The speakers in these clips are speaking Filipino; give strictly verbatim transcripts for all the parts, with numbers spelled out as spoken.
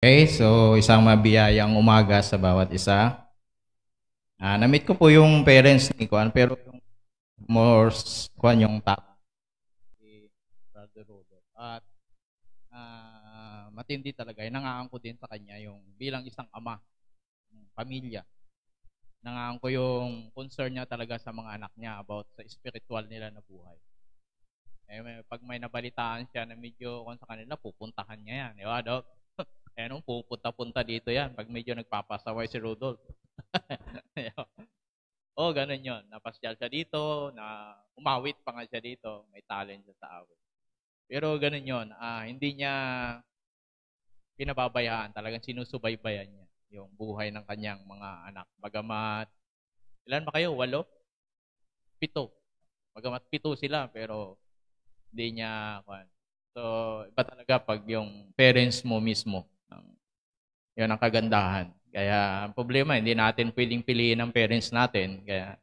Okay, so isang mabiyayang umaga sa bawat isa. Ah, na-meet ko po yung parents ni Kuan, pero yung more s- Kuan yung top si Brother Rodo. At ah, matindi talaga. Nangaangko din sa kanya yung bilang isang ama ng pamilya. Nangaangko yung concern niya talaga sa mga anak niya about sa spiritual nila na buhay. Eh, may- pag may nabalitaan siya na medyo kung sa kanila, pupuntahan niya yan. Di ba, Doc? Eh, nung pupunta-punta dito yan, pag medyo nagpapasaway si Rudolph. Oo, oh, ganun yun. Napasyal siya dito, na umawit pa nga siya dito. May talent siya sa awit. Pero ganun yun. Ah, hindi niya pinababayaan. Talagang sinusubaybayan niya yung buhay ng kanyang mga anak. Bagamat, ilan ba kayo? Walo? Pito. Bagamat pito sila, pero hindi niya, kuwan. So, iba talaga pag yung parents mo mismo. ang- Yun ang kagandahan. Kaya, ang problema, hindi natin pwedeng piliin ang parents natin. Kaya,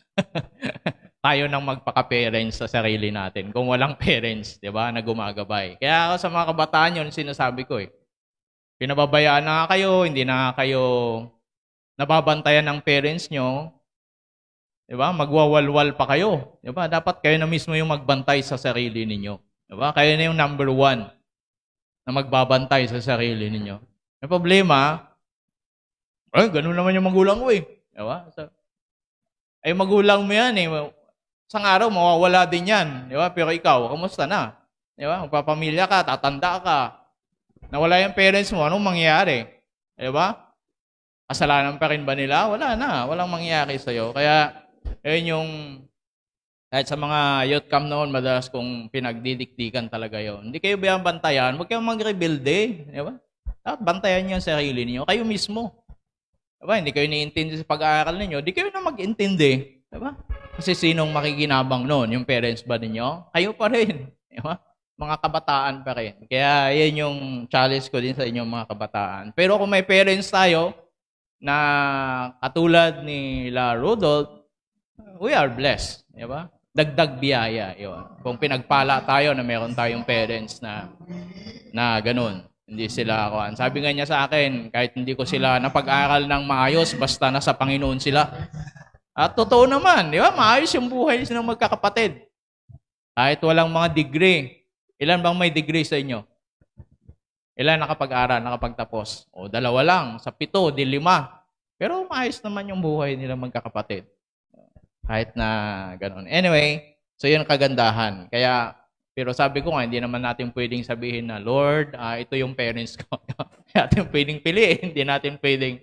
tayo nang magpaka-parents sa sarili natin. Kung walang parents, di ba, na gumagabay. Kaya ako sa mga kabataan yun, sinasabi ko eh. Pinababayaan na kayo, hindi na kayo nababantayan ng parents nyo. Di ba? Magwawalwal pa kayo. Di ba? Dapat kayo na mismo yung magbantay sa sarili ninyo. Di ba? Kayo na yung number one na magbabantay sa sarili ninyo. May problema, ay, ganun naman yung magulang ko eh. Di ba? So, ay, magulang mo yan eh. Isang araw, mawawala din yan. Di ba? Pero ikaw, kamusta na? Di ba? Magpapamilya ka, tatanda ka. Nawala yung parents mo, anong mangyayari? Di ba? Kasalanan pa rin ba nila? Wala na. Walang mangyayari sa'yo. Kaya, yun yung, kahit sa mga youth camp noon, madalas kong pinagdidiktikan talaga yon. Hindi kayo bayang bantayan, huwag kayong mag-rebelde. Di ba? Dapat bantayan niyo ang sarili niyo. Kayo mismo. Diba? Hindi kayo niintindi sa pag-aaral ninyo, di kayo na mag-intindi. Diba? Kasi sinong makikinabang noon? Yung parents ba ninyo? Kayo pa rin. Diba? Mga kabataan pa rin. Kaya yan yung challenge ko din sa inyong mga kabataan. Pero kung may parents tayo na katulad ni La Rudolph, we are blessed. Diba? Dagdag biyaya. Yun. Kung pinagpala tayo na meron tayong parents na na ganun. Hindi sila kuan. Sabi nga niya sa akin, kahit hindi ko sila napag-aral ng maayos, basta nasa Panginoon sila. At totoo naman, di ba? Maayos yung buhay ng magkakapatid. Kahit walang mga degree. Ilan bang may degree sa inyo? Ilan nakapag-aral, nakapagtapos? O dalawa lang, sa pito, di lima. Pero maayos naman yung buhay nila magkakapatid. Kahit na ganun. Anyway, so yun ang kagandahan. Kaya pero sabi ko nga, hindi naman natin pwedeng sabihin na, Lord, uh, ito yung parents ko. Hindi natin pwedeng piliin. Hindi natin pwedeng,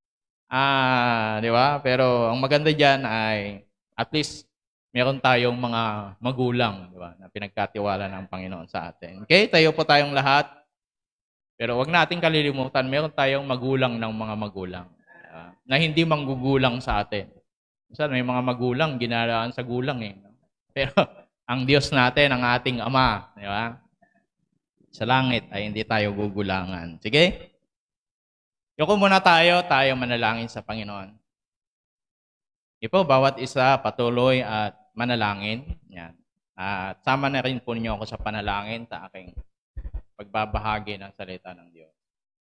ah, di ba? Pero ang maganda dyan ay, at least, meron tayong mga magulang, di ba? Na pinagkatiwala ng Panginoon sa atin. Okay? Tayo po tayong lahat. Pero wag natin kalilimutan, meron tayong magulang ng mga magulang. Uh, na hindi manggugulang sa atin. Kasi may mga magulang, ginalaan sa gulang eh. Pero, ang Diyos natin, ang ating Ama, di ba? Sa langit ay hindi tayo gugulangan. Sige? Yoko muna tayo, tayo manalangin sa Panginoon. Ipo, bawat isa patuloy at manalangin. Yan. At sama na rin po niyo ako sa panalangin sa aking pagbabahagi ng salita ng Diyos.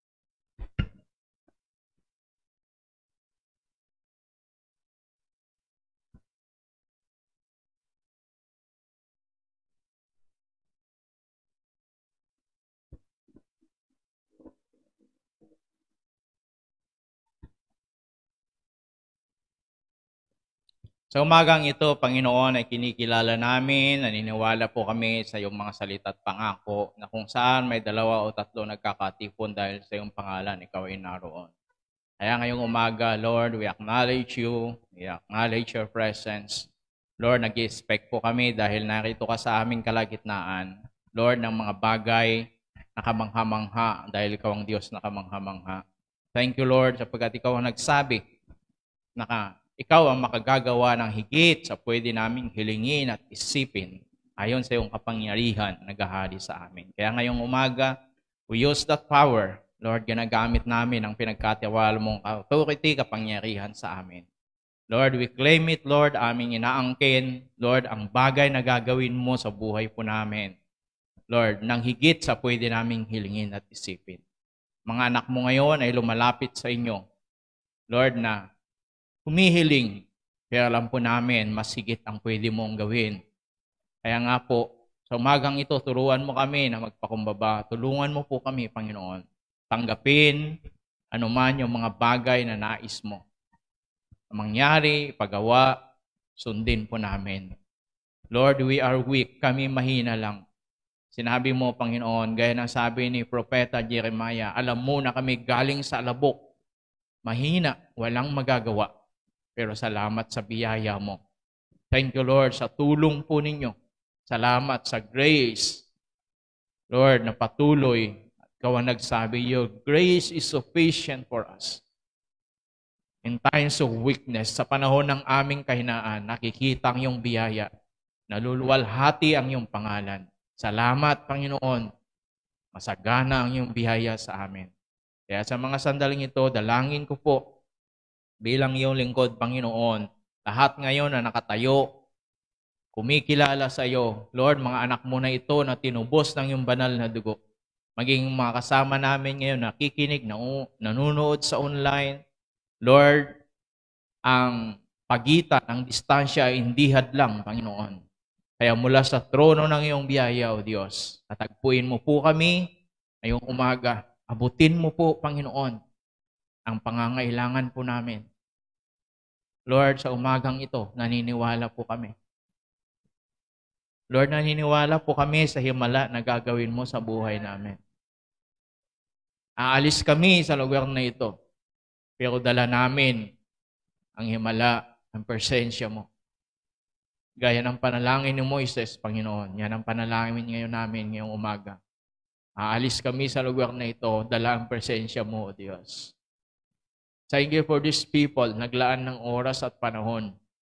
Sa umagang ito, Panginoon, ay kinikilala namin, naniniwala po kami sa iyong mga salita at pangako na kung saan may dalawa o tatlo nagkakatipon dahil sa iyong pangalan, ikaw ay naroon. Kaya ngayong umaga, Lord, we acknowledge you, we acknowledge your presence. Lord, nag-expect po kami dahil narito ka sa aming kalagitnaan. Lord, ng mga bagay na kamangha-mangha dahil ikaw ang Diyos na kamangha-mangha. Thank you, Lord, sapagkat ikaw ang nagsabi na ka, ikaw ang makagagawa ng higit sa pwede naming hilingin at isipin ayon sa iyong kapangyarihan na naghahari sa amin. Kaya ngayong umaga, we use that power, Lord, ginagamit namin ang pinagkatiwala mong authority, kapangyarihan sa amin. Lord, we claim it, Lord, aming inaangkin, Lord, ang bagay na gagawin mo sa buhay po namin. Lord, nang higit sa pwede naming hilingin at isipin. mga anak mo ngayon ay lumalapit sa inyo. Lord, na humihiling, pero alam po namin, mas higit ang pwede mong gawin. Kaya nga po, sa umagang ito, turuan mo kami na magpakumbaba. Tulungan mo po kami, Panginoon. Tanggapin anuman yung mga bagay na nais mo. Ang mangyari, pagawa, sundin po namin. Lord, we are weak. Kami mahina lang. Sinabi mo, Panginoon, gaya ng sabi ni Propeta Jeremiah, alam mo na kami galing sa alabok. Mahina, walang magagawa. Pero salamat sa biyaya mo. Thank you, Lord, sa tulong po ninyo. Salamat sa grace. Lord, na patuloy. Ikaw ang nagsabi, your grace is sufficient for us. In times of weakness, sa panahon ng aming kahinaan, nakikita ang iyong biyaya. Naluluwalhati ang iyong pangalan. Salamat, Panginoon. Masagana ang iyong biyaya sa amin. Kaya sa mga sandaling ito, dalangin ko po bilang iyong lingkod, Panginoon, lahat ngayon na nakatayo, kumikilala sa iyo. Lord, mga anak mo na ito na tinubos ng iyong banal na dugo. Maging mga kasama namin ngayon, nakikinig, nanonood sa online. Lord, ang pagitan, ang distansya ay hindi hadlang, Panginoon. Kaya mula sa trono ng iyong biyaya, O Diyos, tatagpuin mo po kami ngayong umaga. Abutin mo po, Panginoon, ang pangangailangan po namin. Lord, sa umagang ito, naniniwala po kami. Lord, naniniwala po kami sa himala na gagawin mo sa buhay namin. Aalis kami sa lugar na ito, pero dala namin ang himala, ang presensya mo. Gaya ng panalangin ni Moises, Panginoon. Yan ang panalangin ngayon namin ngayong umaga. Aalis kami sa lugar na ito, dala ang presensya mo, O Diyos. Thank you for these people, naglaan ng oras at panahon.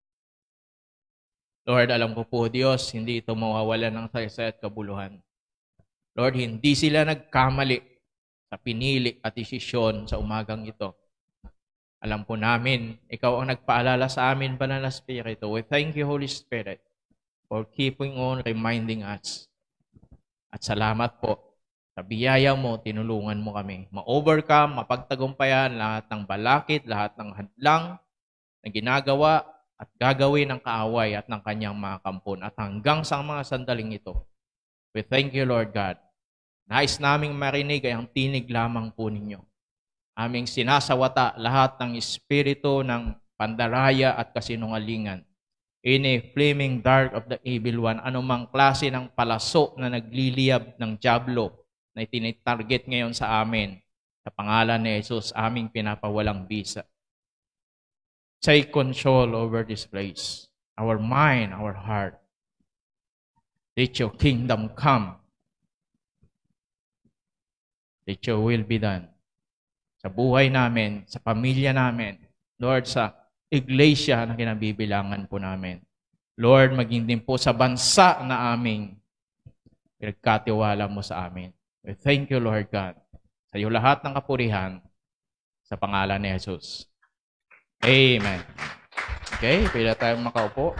Lord, alam ko po, Diyos, hindi ito mawawala ng saysay at kabuluhan. Lord, hindi sila nagkamali sa pinili at desisyon sa umagang ito. Alam po namin, ikaw ang nagpaalala sa amin, Banal na Espiritu. We thank you, Holy Spirit, for keeping on reminding us. At salamat po sa biyaya mo, tinulungan mo kami. Ma-overcome, mapagtagumpayan lahat ng balakid, lahat ng hadlang na ginagawa at gagawin ng kaaway at ng kanyang mga kampon. At hanggang sa mga sandaling ito, we thank you, Lord God. Nais naming marinig ay ang tinig lamang po ninyo. Aming sinasawata lahat ng espiritu ng pandaraya at kasinungalingan. In a flaming dark of the evil one, anumang klase ng palaso na nagliliyab ng dyablo na itinitarget ngayon sa amin, sa pangalan ni Jesus, aming pinapawalang bisa. Take control over this place, our mind, our heart. Let your kingdom come. Let your will be done. Sa buhay namin, sa pamilya namin, Lord, sa iglesia na kinabibilangan po namin. Lord, maging din po sa bansa na aming pinagkatiwala mo sa amin. We thank you, Lord God. Sa iyo lahat ng kapurihan, sa pangalan ni Jesus. Amen. Okay, pwede tayong makaupo.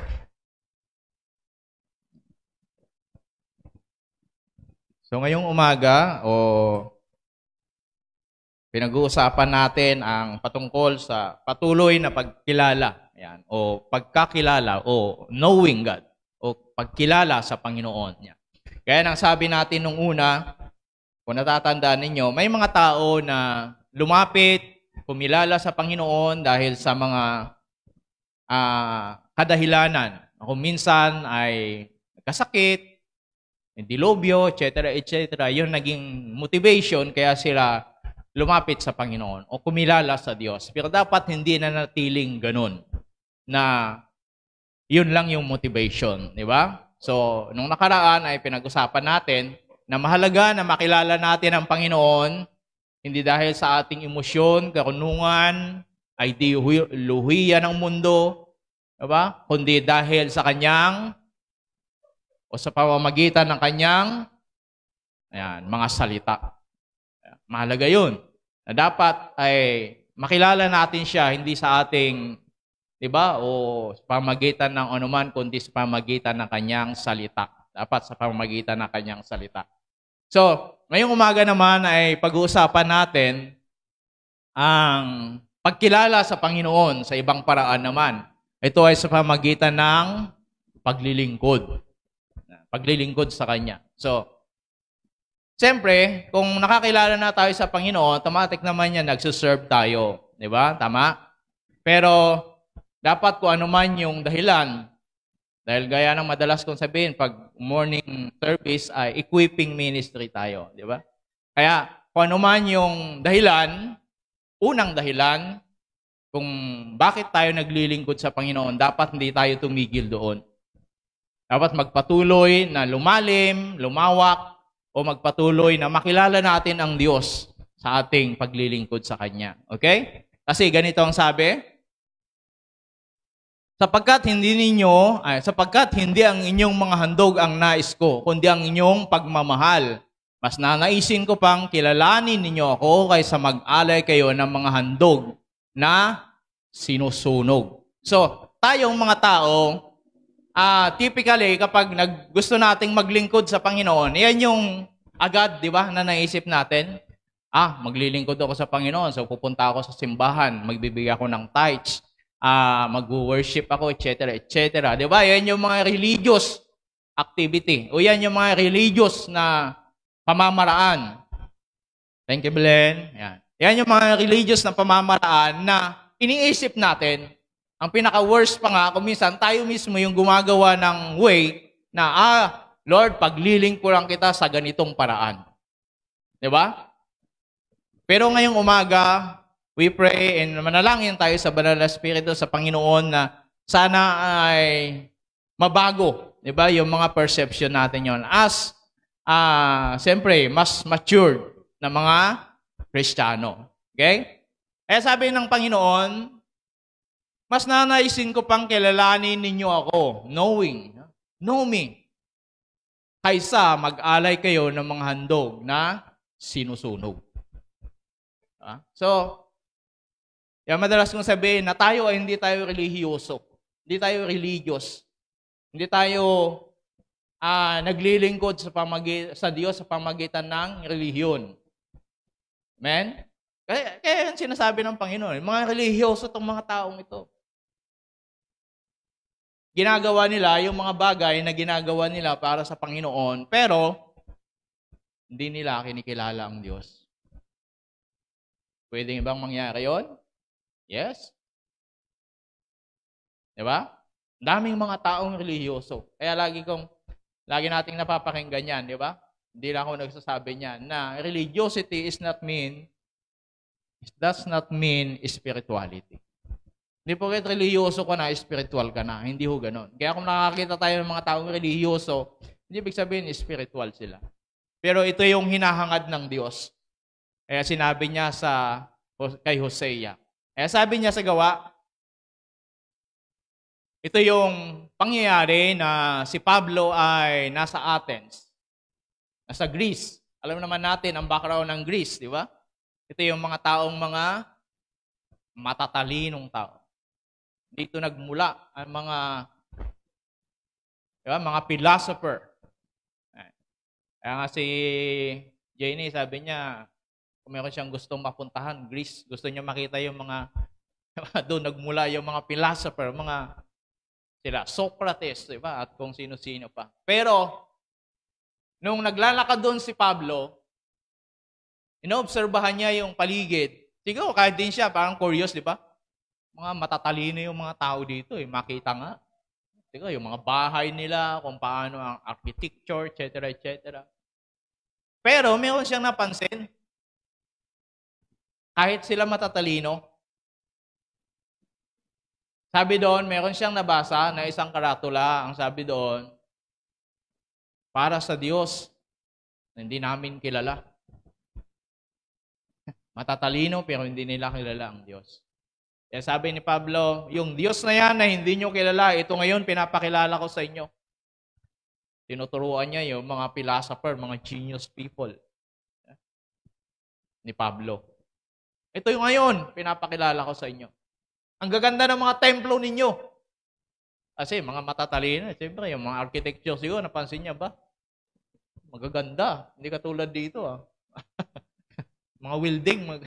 So ngayong umaga, o pinag-uusapan natin ang patungkol sa patuloy na pagkilala, ayan, o pagkakilala, o knowing God, o pagkilala sa Panginoon. Ayan. Kaya nang sabi natin nung una, kung natatandaan ninyo, may mga tao na lumapit, kumilala sa Panginoon dahil sa mga uh, kadahilanan. Kung minsan ay kasakit, dilobyo, et cetera, et cetera. Yun naging motivation kaya sila lumapit sa Panginoon o kumilala sa Diyos. Pero dapat hindi na natiling ganun na yun lang yung motivation, di ba? So, nung nakaraan ay pinag-usapan natin na mahalaga na makilala natin ang Panginoon hindi dahil sa ating emosyon, karunungan, ideolohiya ng mundo, di ba? Kundi dahil sa Kanyang o sa pamamagitan ng Kanyang ayan, mga salita. Mahalaga yun. Na dapat ay makilala natin siya hindi sa ating, di ba, o sa pamamagitan ng anuman, kundi sa pamamagitan ng kanyang salita. Dapat sa pamamagitan ng kanyang salita. So, ngayong umaga naman ay pag-uusapan natin ang pagkilala sa Panginoon sa ibang paraan naman. Ito ay sa pamagitan ng paglilingkod. Paglilingkod sa Kanya. So, siyempre, kung nakakilala na tayo sa Panginoon, automatic naman yan, nagsuserve tayo. Di ba? Tama? Pero, dapat kung ano man yung dahilan, dahil gaya ng madalas kong sabihin, pag morning service ay equipping ministry tayo. Di ba? Kaya, kung ano man yung dahilan, unang dahilan, kung bakit tayo naglilingkod sa Panginoon, dapat hindi tayo tumigil doon. Dapat magpatuloy na lumalim, lumawak, o magpatuloy na makilala natin ang Diyos sa ating paglilingkod sa Kanya. Okay? Kasi ganito ang sabi, sapagkat hindi ninyo, ay, sapagkat hindi ang inyong mga handog ang nais ko, kundi ang inyong pagmamahal. Mas nanaisin ko pang kilalanin ninyo ako kaysa mag-alay kayo ng mga handog na sinusunog. So, tayong mga tao, uh, typically, kapag nag, gusto nating maglingkod sa Panginoon, yan yung agad, di ba, na naisip natin, ah, maglilingkod ako sa Panginoon, so pupunta ako sa simbahan, magbibigay ako ng tithes, uh, mag-worship ako, et cetera, et cetera. Di ba? Yan yung mga religious activity. O yan yung mga religious na pamamaraan. Thank you, Belen. Yan. Yan yung mga religious na pamamaraan na iniisip natin. Ang pinaka-worst pa nga, kung minsan tayo mismo yung gumagawa ng way na, ah, Lord, paglilingkod lang kita sa ganitong paraan. Di ba? Pero ngayong umaga, we pray and manalangin tayo sa Banal na Espiritu sa Panginoon na sana ay mabago, di ba, yung mga perception natin yon. As Ah, uh, siyempre, mas matured na mga Kristiyano. Okay? Kaya sabi ng Panginoon, mas nanaisin ko pang kilalanin ninyo ako, knowing, know me, kaysa mag-alay kayo ng mga handog na sinusunog. Ah? So, yan madalas kong sabihin na tayo ay hindi tayo relihiyoso. Hindi tayo religious. Hindi tayo Ah, naglilingkod sa, pamagi, sa Diyos sa pamagitan ng relihiyon. Amen? Kaya, kaya yung sinasabi ng Panginoon, mga relihiyoso itong mga taong ito. Ginagawa nila yung mga bagay na ginagawa nila para sa Panginoon, pero hindi nila kinikilala ang Diyos. Pwede bang mangyari yon? Yes? Diba? Daming mga taong relihiyoso. Kaya lagi kong Lagi nating napapakinggan yan, di ba? Hindi lang ako nagsasabi niyan na religiosity is not mean, it does not mean spirituality. Hindi po kahit religyoso ka na, spiritual ka na. Hindi ho ganon. Kaya kung nakakita tayo ng mga taong religyoso, hindi ibig sabihin spiritual sila. Pero ito yung hinahangad ng Diyos. Kaya sinabi niya sa kay Hosea. Kaya sabi niya sa gawa, ito yung pangyayari na si Pablo ay nasa Athens, nasa Greece. Alam naman natin ang background ng Greece, di ba? Ito yung mga taong mga matatalinong tao. Dito nagmula ang mga di ba, mga philosopher. Kaya nga si Jenny, sabi niya, kung meron siyang gustong mapuntahan, Greece, gusto niya makita yung mga, doon nagmula yung mga philosopher, mga sila, Socrates, di ba? At kung sino-sino pa. Pero, nung naglalakad doon si Pablo, inoobserbahan niya yung paligid. Siguro, kahit din siya, parang curious, di ba? Mga matatalino yung mga tao dito, eh. Makita nga. Siguro, yung mga bahay nila, kung paano ang architecture, et cetera, et cetera. Pero, mayroon siyang napansin. Kahit sila matatalino, sabi doon, meron siyang nabasa na isang karatula. Ang sabi doon, para sa Diyos na hindi namin kilala. Matatalino pero hindi nila kilala ang Diyos. Kaya sabi ni Pablo, yung Diyos na yan na hindi nyo kilala, ito ngayon pinapakilala ko sa inyo. Tinuturuan niya yung mga philosopher, mga genius people ni Pablo. Ito yung ngayon, pinapakilala ko sa inyo. Ang gaganda ng mga templo ninyo. Kasi mga matatalino, siyempre, yung mga architecture siguro, napansin niya ba? magaganda. Hindi katulad dito ah. Mga welding, mag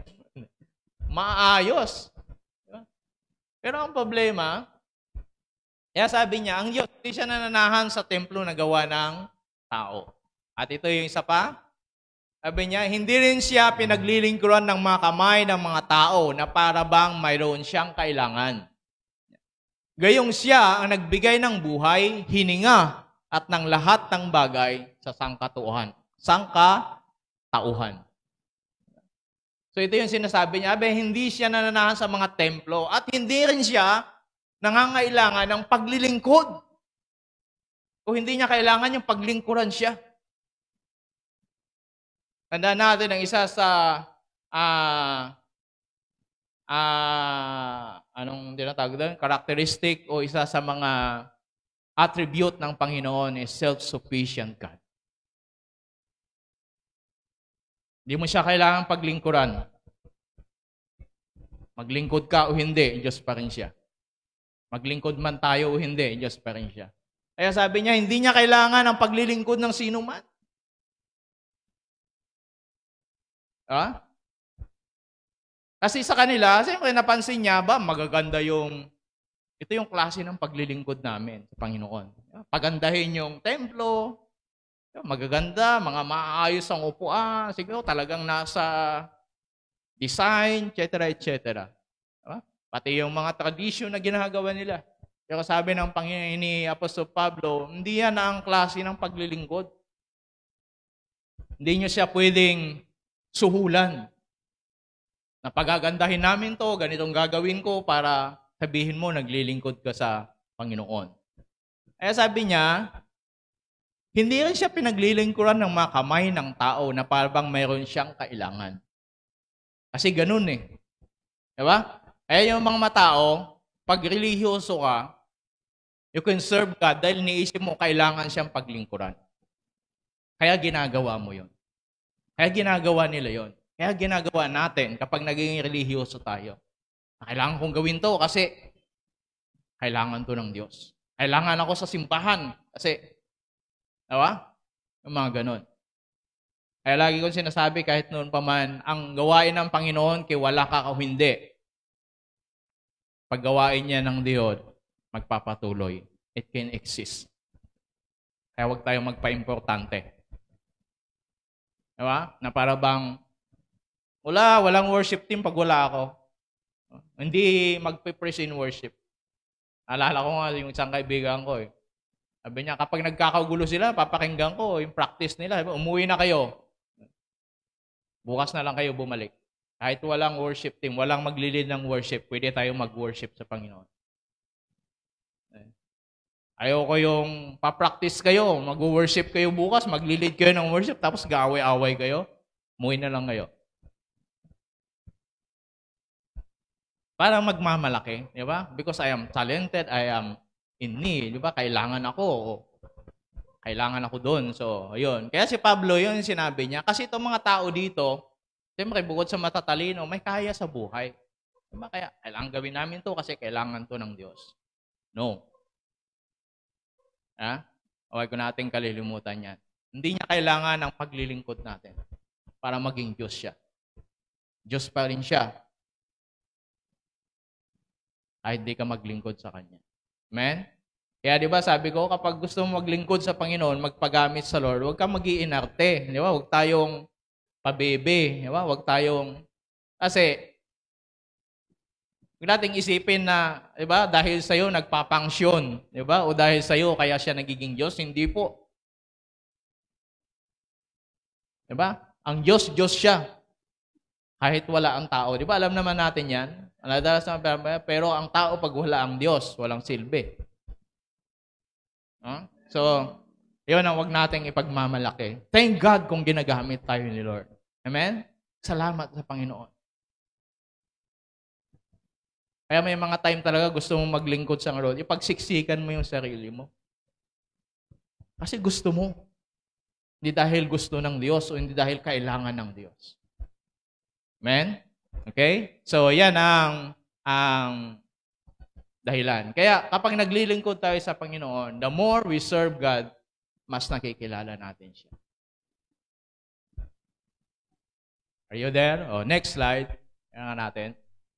maayos. Pero ang problema, kaya sabi niya, ang Diyos, hindi siya nananahan sa templo na gawa ng tao. At ito yung isa pa, sabi niya, hindi rin siya pinaglilingkuran ng mga kamay ng mga tao na para bang mayroon siyang kailangan. Gayong siya ang nagbigay ng buhay, hininga, at ng lahat ng bagay sa sangkatauhan. Sangkatauhan. So ito yung sinasabi niya, abe, hindi siya nananahan sa mga templo at hindi rin siya nangangailangan ng paglilingkod. O hindi niya kailangan yung paglingkuran siya. Tandaan natin ang isa sa uh, uh, anong tinatawag doon? Characteristic o isa sa mga attribute ng Panginoon is self-sufficient God. Hindi mo siya kailangan paglingkuran. Maglingkod ka o hindi, Diyos pa rin siya. Maglingkod man tayo o hindi, Diyos pa rin siya. Kaya sabi niya, hindi niya kailangan ang paglilingkod ng sino man. Ha? Kasi sa kanila, siyempre napansin niya, ba, magaganda yung, ito yung klase ng paglilingkod namin sa Panginoon. Pagandahin yung templo, magaganda, mga maayos ang upuan, siguro talagang nasa design, et cetera, et cetera. Diba? Pati yung mga tradisyon na ginagawa nila. Pero sabi ng Panginoon ni Apostol Pablo, hindi yan ang klase ng paglilingkod. Hindi niyo siya pwedeng suhulan. Na pagagandahin namin to, ganitong gagawin ko para sabihin mo, naglilingkod ka sa Panginoon. Kaya sabi niya, hindi rin siya pinaglilingkuran ng mga kamay ng tao na parang mayroon siyang kailangan. Kasi ganun eh. Diba? Kaya yung mga matao, pag relihiyoso ka, you can serve God dahil niisip mo kailangan siyang paglingkuran. Kaya ginagawa mo yon. Kaya ginagawa nila yon. Kaya ginagawa natin kapag naging relihiyoso tayo. Kailangan kong gawin to kasi kailangan to ng Diyos. Kailangan ako sa simbahan kasi, diba? Yung mga ganun. Kaya lagi kong sinasabi kahit noon pa man, ang gawain ng Panginoon kay wala ka o hindi. Pag gawain niya ng Diyos, magpapatuloy. It can exist. Kaya huwag tayong magpa-importante. Diba? Na para bang, wala, walang worship team pag wala ako. Hindi magpe-praise in worship. Alala ko nga yung isang kaibigan ko eh. Sabi niya, kapag nagkakagulo sila, papakinggan ko yung practice nila. Umuwi na kayo. Bukas na lang kayo bumalik. Kahit walang worship team, walang maglilid ng worship, pwede tayo mag-worship sa Panginoon. Ayoko yung pa-practice kayo, mag-worship kayo bukas, maglilid kayo ng worship, tapos gaaway-away kayo, umuwi na lang kayo. Parang magmamalaki, di ba? Because I am talented, I am in need, di ba? Kailangan ako, kailangan ako doon. So, ayun. Kaya si Pablo, yun yung sinabi niya. Kasi itong mga tao dito, siyempre, bukod sa matatalino, may kaya sa buhay. Diba? Kaya, kailangan gawin namin to kasi kailangan to ng Diyos. No. Ha? Huwag ko natin kalilimutan yan. Hindi niya kailangan ng paglilingkod natin para maging Diyos siya. Diyos pa rin siya. Kahit di ka maglingkod sa Kanya. Amen? Kaya di ba sabi ko, kapag gusto mo maglingkod sa Panginoon, magpagamit sa Lord, huwag kang mag-iinarte. Di ba? Huwag tayong pabebe. Di ba? Huwag tayong... Kasi, huwag nating isipin na, di ba, dahil sa'yo nagpapangsyon. Di ba? O dahil sa'yo kaya siya nagiging Diyos. Hindi po. Di ba? Ang Diyos, Diyos siya. Kahit wala ang tao. Di ba? Alam naman natin yan. Pero ang tao pag wala ang Diyos, walang silbi. Huh? So, yun ang wag nating ipagmamalaki. Thank God kung ginagamit tayo ni Lord. Amen? Salamat sa Panginoon. Kaya may mga time talaga gusto mong maglingkod sa Lord, ipagsiksikan mo yung sarili mo. Kasi gusto mo. Hindi dahil gusto ng Diyos o hindi dahil kailangan ng Diyos. Amen? Okay? So, yan ang, ang dahilan. Kaya kapag naglilingkod tayo sa Panginoon, the more we serve God, mas nakikilala natin siya. Are you there? Oh, next slide. Yan nga natin.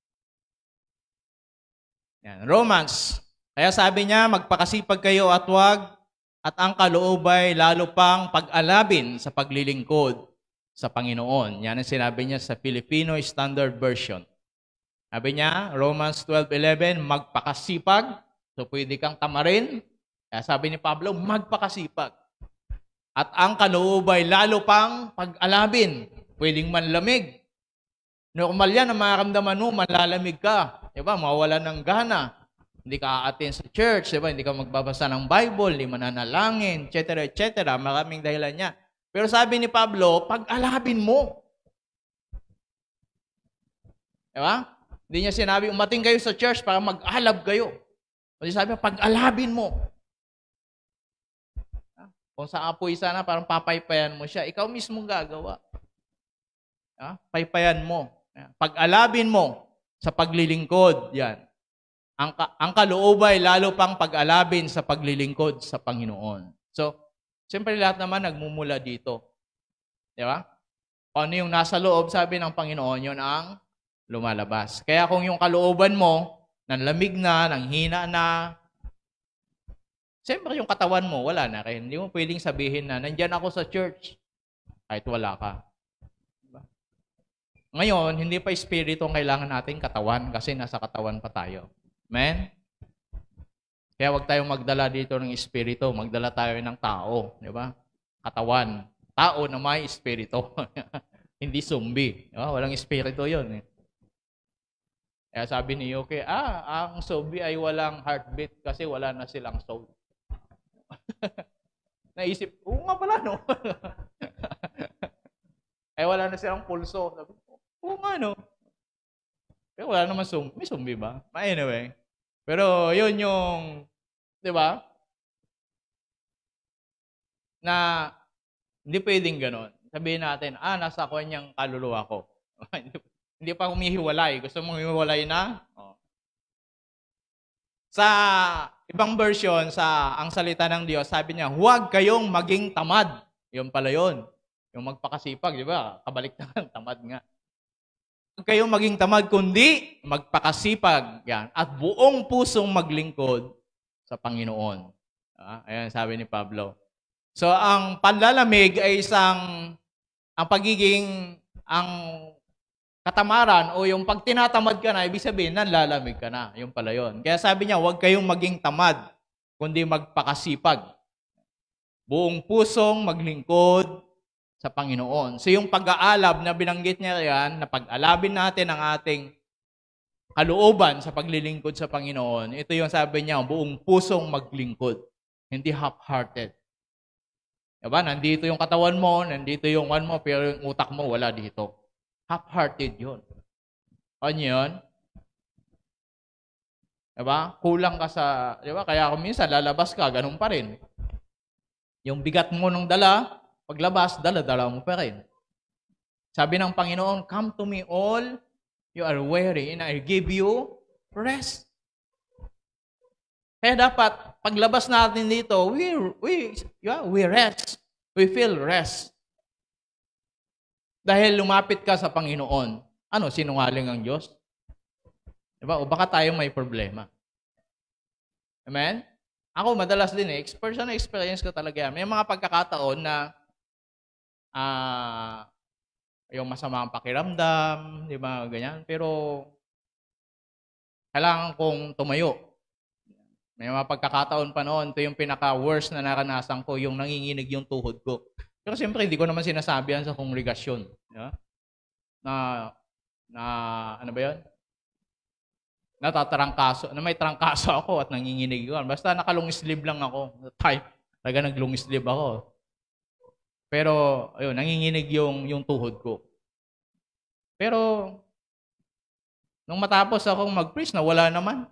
Yan. Romans. Kaya sabi niya, magpakasipag kayo at wag at ang kaloob ay lalo pang pag-alabin sa paglilingkod sa Panginoon. Yan ang sinabi niya sa Filipino Standard Version. Sabi niya, Romans twelve eleven, magpakasipag. So pwede kang tamarin. Kaya sabi ni Pablo, magpakasipag. At ang kaloob ay lalo pang pag-alabin. Pwedeng manlamig. Normal yan ang makaramdaman mo, manlalamig ka. Diba? Mawala ng gana. Hindi ka a-attend sa church, diba? Hindi ka magbabasa ng Bible, hindi mananalangin, et cetera, et cetera. Maraming dahilan niya. Pero sabi ni Pablo, pag-alabin mo. Diba? Hindi niya sinabi, umating kayo sa church para mag-alab kayo. Hindi sabi, pag-alabin mo. Kung sa apoy sana, parang papaypayan mo siya. Ikaw mismo gagawa. Paypayan mo. Pag-alabin mo sa paglilingkod. Yan. Ang, ang kaloob ay lalo pang pag-alabin sa paglilingkod sa Panginoon. So, siyempre lahat naman nagmumula dito. Di ba? Ano yung nasa loob, sabi ng Panginoon, yun ang lumalabas. Kaya kung yung kalooban mo, nanlamig na, nanghina na, siyempre yung katawan mo, wala na rin. Hindi mo pwedeng sabihin na, nandyan ako sa church, kahit wala ka. Ngayon, hindi pa espiritu ang kailangan natin katawan kasi nasa katawan pa tayo. Amen? Kaya huwag tayong magdala dito ng espiritu. Magdala tayo ng tao. Di ba? Katawan. Tao na may espiritu. Hindi zombie. Diba? Walang espiritu yun. Eh. Kaya sabi ni Yoke, ah, ang zombie ay walang heartbeat kasi wala na silang soul. Naisip, oo nga pala, no? Ay wala na silang pulso. Sabi, oo nga, no? Pero wala naman zombie. May zombie ba? Anyway. Pero yun yung, di ba? Na hindi pwedeng ganon. Sabihin natin, ah, nasa kanyang kaluluwa ko. Hindi pa humihiwalay. Gusto mong humihiwalay na? Oh. Sa ibang version, sa ang salita ng Diyos, sabi niya, huwag kayong maging tamad. Yun pala yun. Yung magpakasipag, di ba? Kabaliktaran, tamad nga. Huwag kayong maging tamad, kundi magpakasipag. Yan. At buong pusong maglingkod sa Panginoon. Ah, ayan, sabi ni Pablo. So, ang panlalamig ay isang, ang pagiging, ang katamaran o yung pag tinatamad ka na, ibig sabihin, nanlalamig ka na. Yung pala yun. Kaya sabi niya, huwag kayong maging tamad, kundi magpakasipag. Buong pusong maglingkod sa Panginoon. So yung pag-aalab na binanggit niya yan, na pag-alabin natin ang ating kalooban sa paglilingkod sa Panginoon, ito yung sabi niya, buong pusong maglingkod. Hindi half-hearted. Diba? Nandito yung katawan mo, nandito yung one mo, pero yung utak mo wala dito. Half-hearted yun. Ano yun? Diba? Kulang ka sa, diba? Kaya kung minsan lalabas ka, ganun pa rin. Yung bigat mo nung dala, paglabas, dala-dala mo pa rin. Sabi ng Panginoon, come to me all you are weary and I give you rest. Kaya dapat, paglabas natin dito, we, we, yeah, we rest. We feel rest. Dahil lumapit ka sa Panginoon. Ano, sinungaling ang Diyos? Diba? O baka tayo may problema. Amen? Ako, madalas din eh, personal experience ko talaga yan. May mga pagkakataon na Ah, uh, yung masama ang pakiramdam, di ba, ganyan. Pero, kailangan kong tumayo. May mga pagkakataon pa noon, ito yung pinaka-worst na naranasan ko, yung nanginginig yung tuhod ko. Pero siyempre, hindi ko naman sinasabi yan sa kongregasyon. Yeah? Na, na, ano ba yun? Natatarangkaso, na may trangkaso ako at nanginginig yun. Basta nakalong sleeve lang ako. Type, talaga naglong sleeve ako. Pero, ayun, nanginginig yung, yung tuhod ko. Pero, nung matapos akong mag-preach, na wala naman.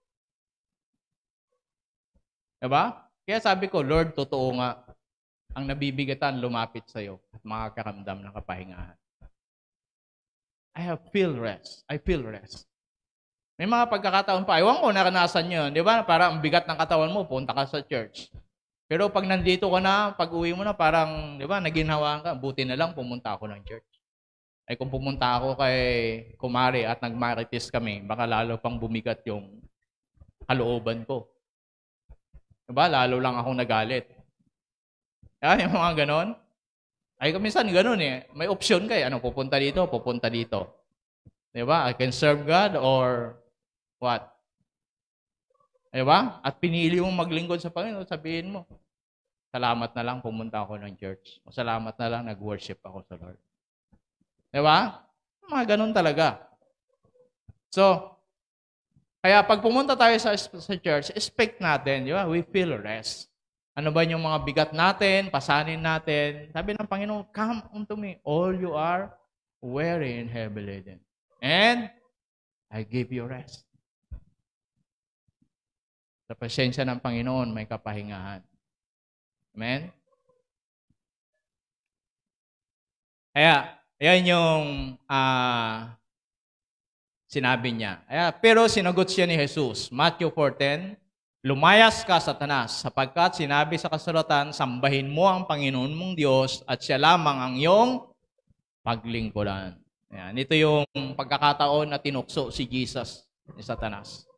Diba? Kaya sabi ko, Lord, totoo nga, ang nabibigatan lumapit sa'yo at makakaramdam ng kapahingahan. I have feel rest. I feel rest. May mga pagkakataon pa, ewan ko, naranasan nyo yun. Di ba? Para ang bigat ng katawan mo, punta ka sa church. Pero pag nandito ka na, pag uwi mo na, parang, di ba, naginhawaan ka, buti na lang pumunta ako ng church. Ay kung pumunta ako kay kumari at nagmarites kami, baka lalo pang bumigat yung kalooban ko. Diba? Lalo lang akong nagalit. Yan, yung mga ganon. Ay minsan ganon eh. May option kayo. Ano, pupunta dito, pupunta dito. Diba? I can serve God or what? Diba? At pinili mong maglingkod sa Panginoon, sabihin mo, salamat na lang pumunta ako ng church. O salamat na lang nag-worship ako sa Lord. Diba? Mga ganun talaga. So, kaya pag pumunta tayo sa, sa church, expect natin, di ba? We feel rest. Ano ba yung mga bigat natin, pasanin natin? Sabi ng Panginoon, come unto me, all you are weary and heavy laden. And I give you rest. Sa presensya ng Panginoon, may kapahingahan. Amen? Kaya, ayan yung uh, sinabi niya. Kaya, pero sinagot siya ni Jesus. Matthew four ten, lumayas ka, Satanas, sapagkat sinabi sa kasulatan, sambahin mo ang Panginoon mong Diyos at siya lamang ang iyong paglingkuran. Ayan, ito yung pagkakataon na tinukso si Jesus ni Satanas.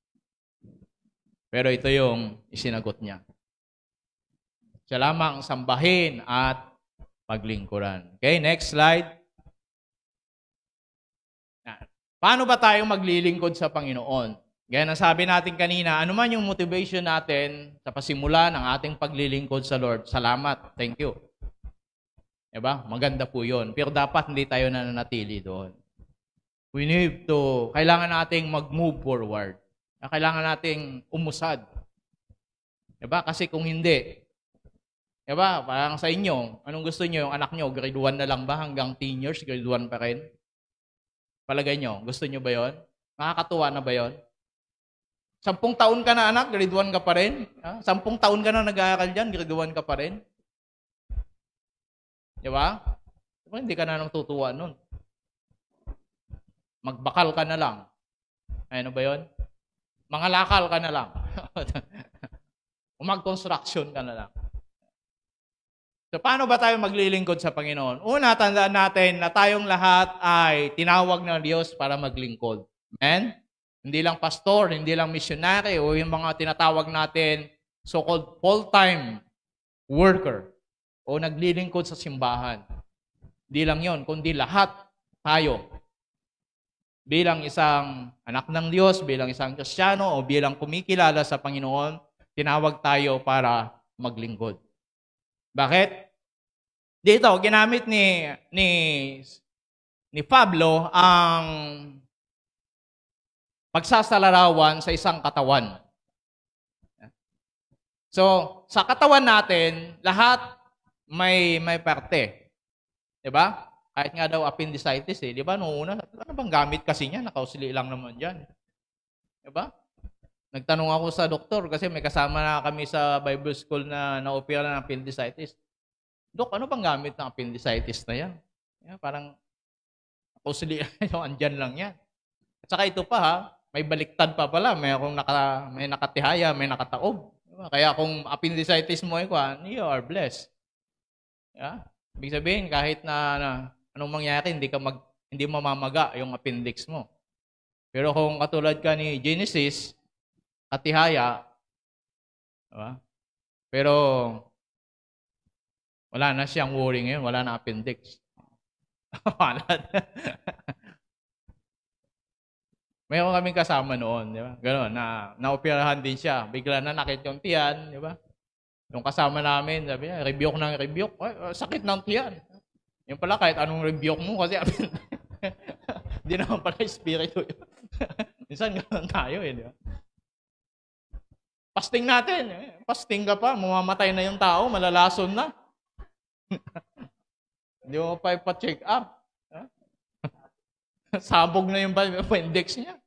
Pero ito yung isinagot niya. Siya lamang sambahin at paglingkuran. Okay, next slide. Paano ba tayo maglilingkod sa Panginoon? Gaya na sabi natin kanina, ano man yung motivation natin sa pasimula ng ating paglilingkod sa Lord, salamat, thank you. Diba? Maganda po yun. Pero dapat hindi tayo nananatili doon. We need to, kailangan nating mag-move forward. Kailangan nating umusad. Diba? Kasi kung hindi, diba? Parang sa inyo, anong gusto nyo? Yung anak nyo, grade one na lang ba? Hanggang teen years, grade one pa rin? Palagay nyo, gusto nyo ba yon? Nakakatuwa na ba yon? Sampung taon ka na anak, grade one ka pa rin? Ha? Sampung taon ka na nag-aaral dyan, grade one ka pa rin? Diba? Diba? Hindi ka na natutuwa nun. Magbakal ka na lang. Ano ba yon? Mangalakal ka na lang. Mag-construction ka na lang. So, paano ba tayo maglilingkod sa Panginoon? Una, tandaan natin na tayong lahat ay tinawag ng Diyos para maglingkod. Amen? Hindi lang pastor, hindi lang missionary, o yung mga tinatawag natin so-called full-time worker o naglilingkod sa simbahan. Hindi lang yon, kundi lahat tayo. Bilang isang anak ng Diyos, bilang isang Kristiyano, o bilang kumikilala sa Panginoon, tinawag tayo para maglingkod. Bakit? Dito, ginamit ni, ni, ni Pablo ang pagsasalarawan sa isang katawan. So, sa katawan natin, lahat may, may parte. Diba? Kahit nga daw appendicitis eh. Di ba? Noong una, ano bang gamit kasi niya? Nakausili lang naman dyan. Di ba? Nagtanong ako sa doktor kasi may kasama na kami sa Bible School na na-opera ng appendicitis. Dok, ano bang gamit ng appendicitis na yan? Yan parang nakausili yung andyan lang yan. At saka ito pa ha, may baliktad pa pala. May, akong naka, may nakatihaya, may nakataob. Diba? Kaya kung appendicitis mo, you are blessed. Yeah? Ibig sabihin, kahit na, na anong mangyari, hindi ka mag, hindi mamamaga yung appendix mo. Pero kung katulad ka ni Genesis, katihaya, diba? Pero wala na siyang worry ngayon, wala na appendix. Wala na. Mayroon kaming kasama noon, di ba? Gano'n, na naoperahan din siya. Bigla na nakit yung tiyan, di ba? Yung kasama namin, sabi niya, rebuke ng rebuke. Ay, sakit ng tiyan. Yung pala, kahit anong rebuke mo, kasi hindi naman pala espiritu yun. Minsan gano'n tayo eh, di ba? Fasting natin. Eh. Fasting ka pa, mamamatay na yung tao, malalason na. Hindi mo pa ipa-check up. Sabog na yung index niya.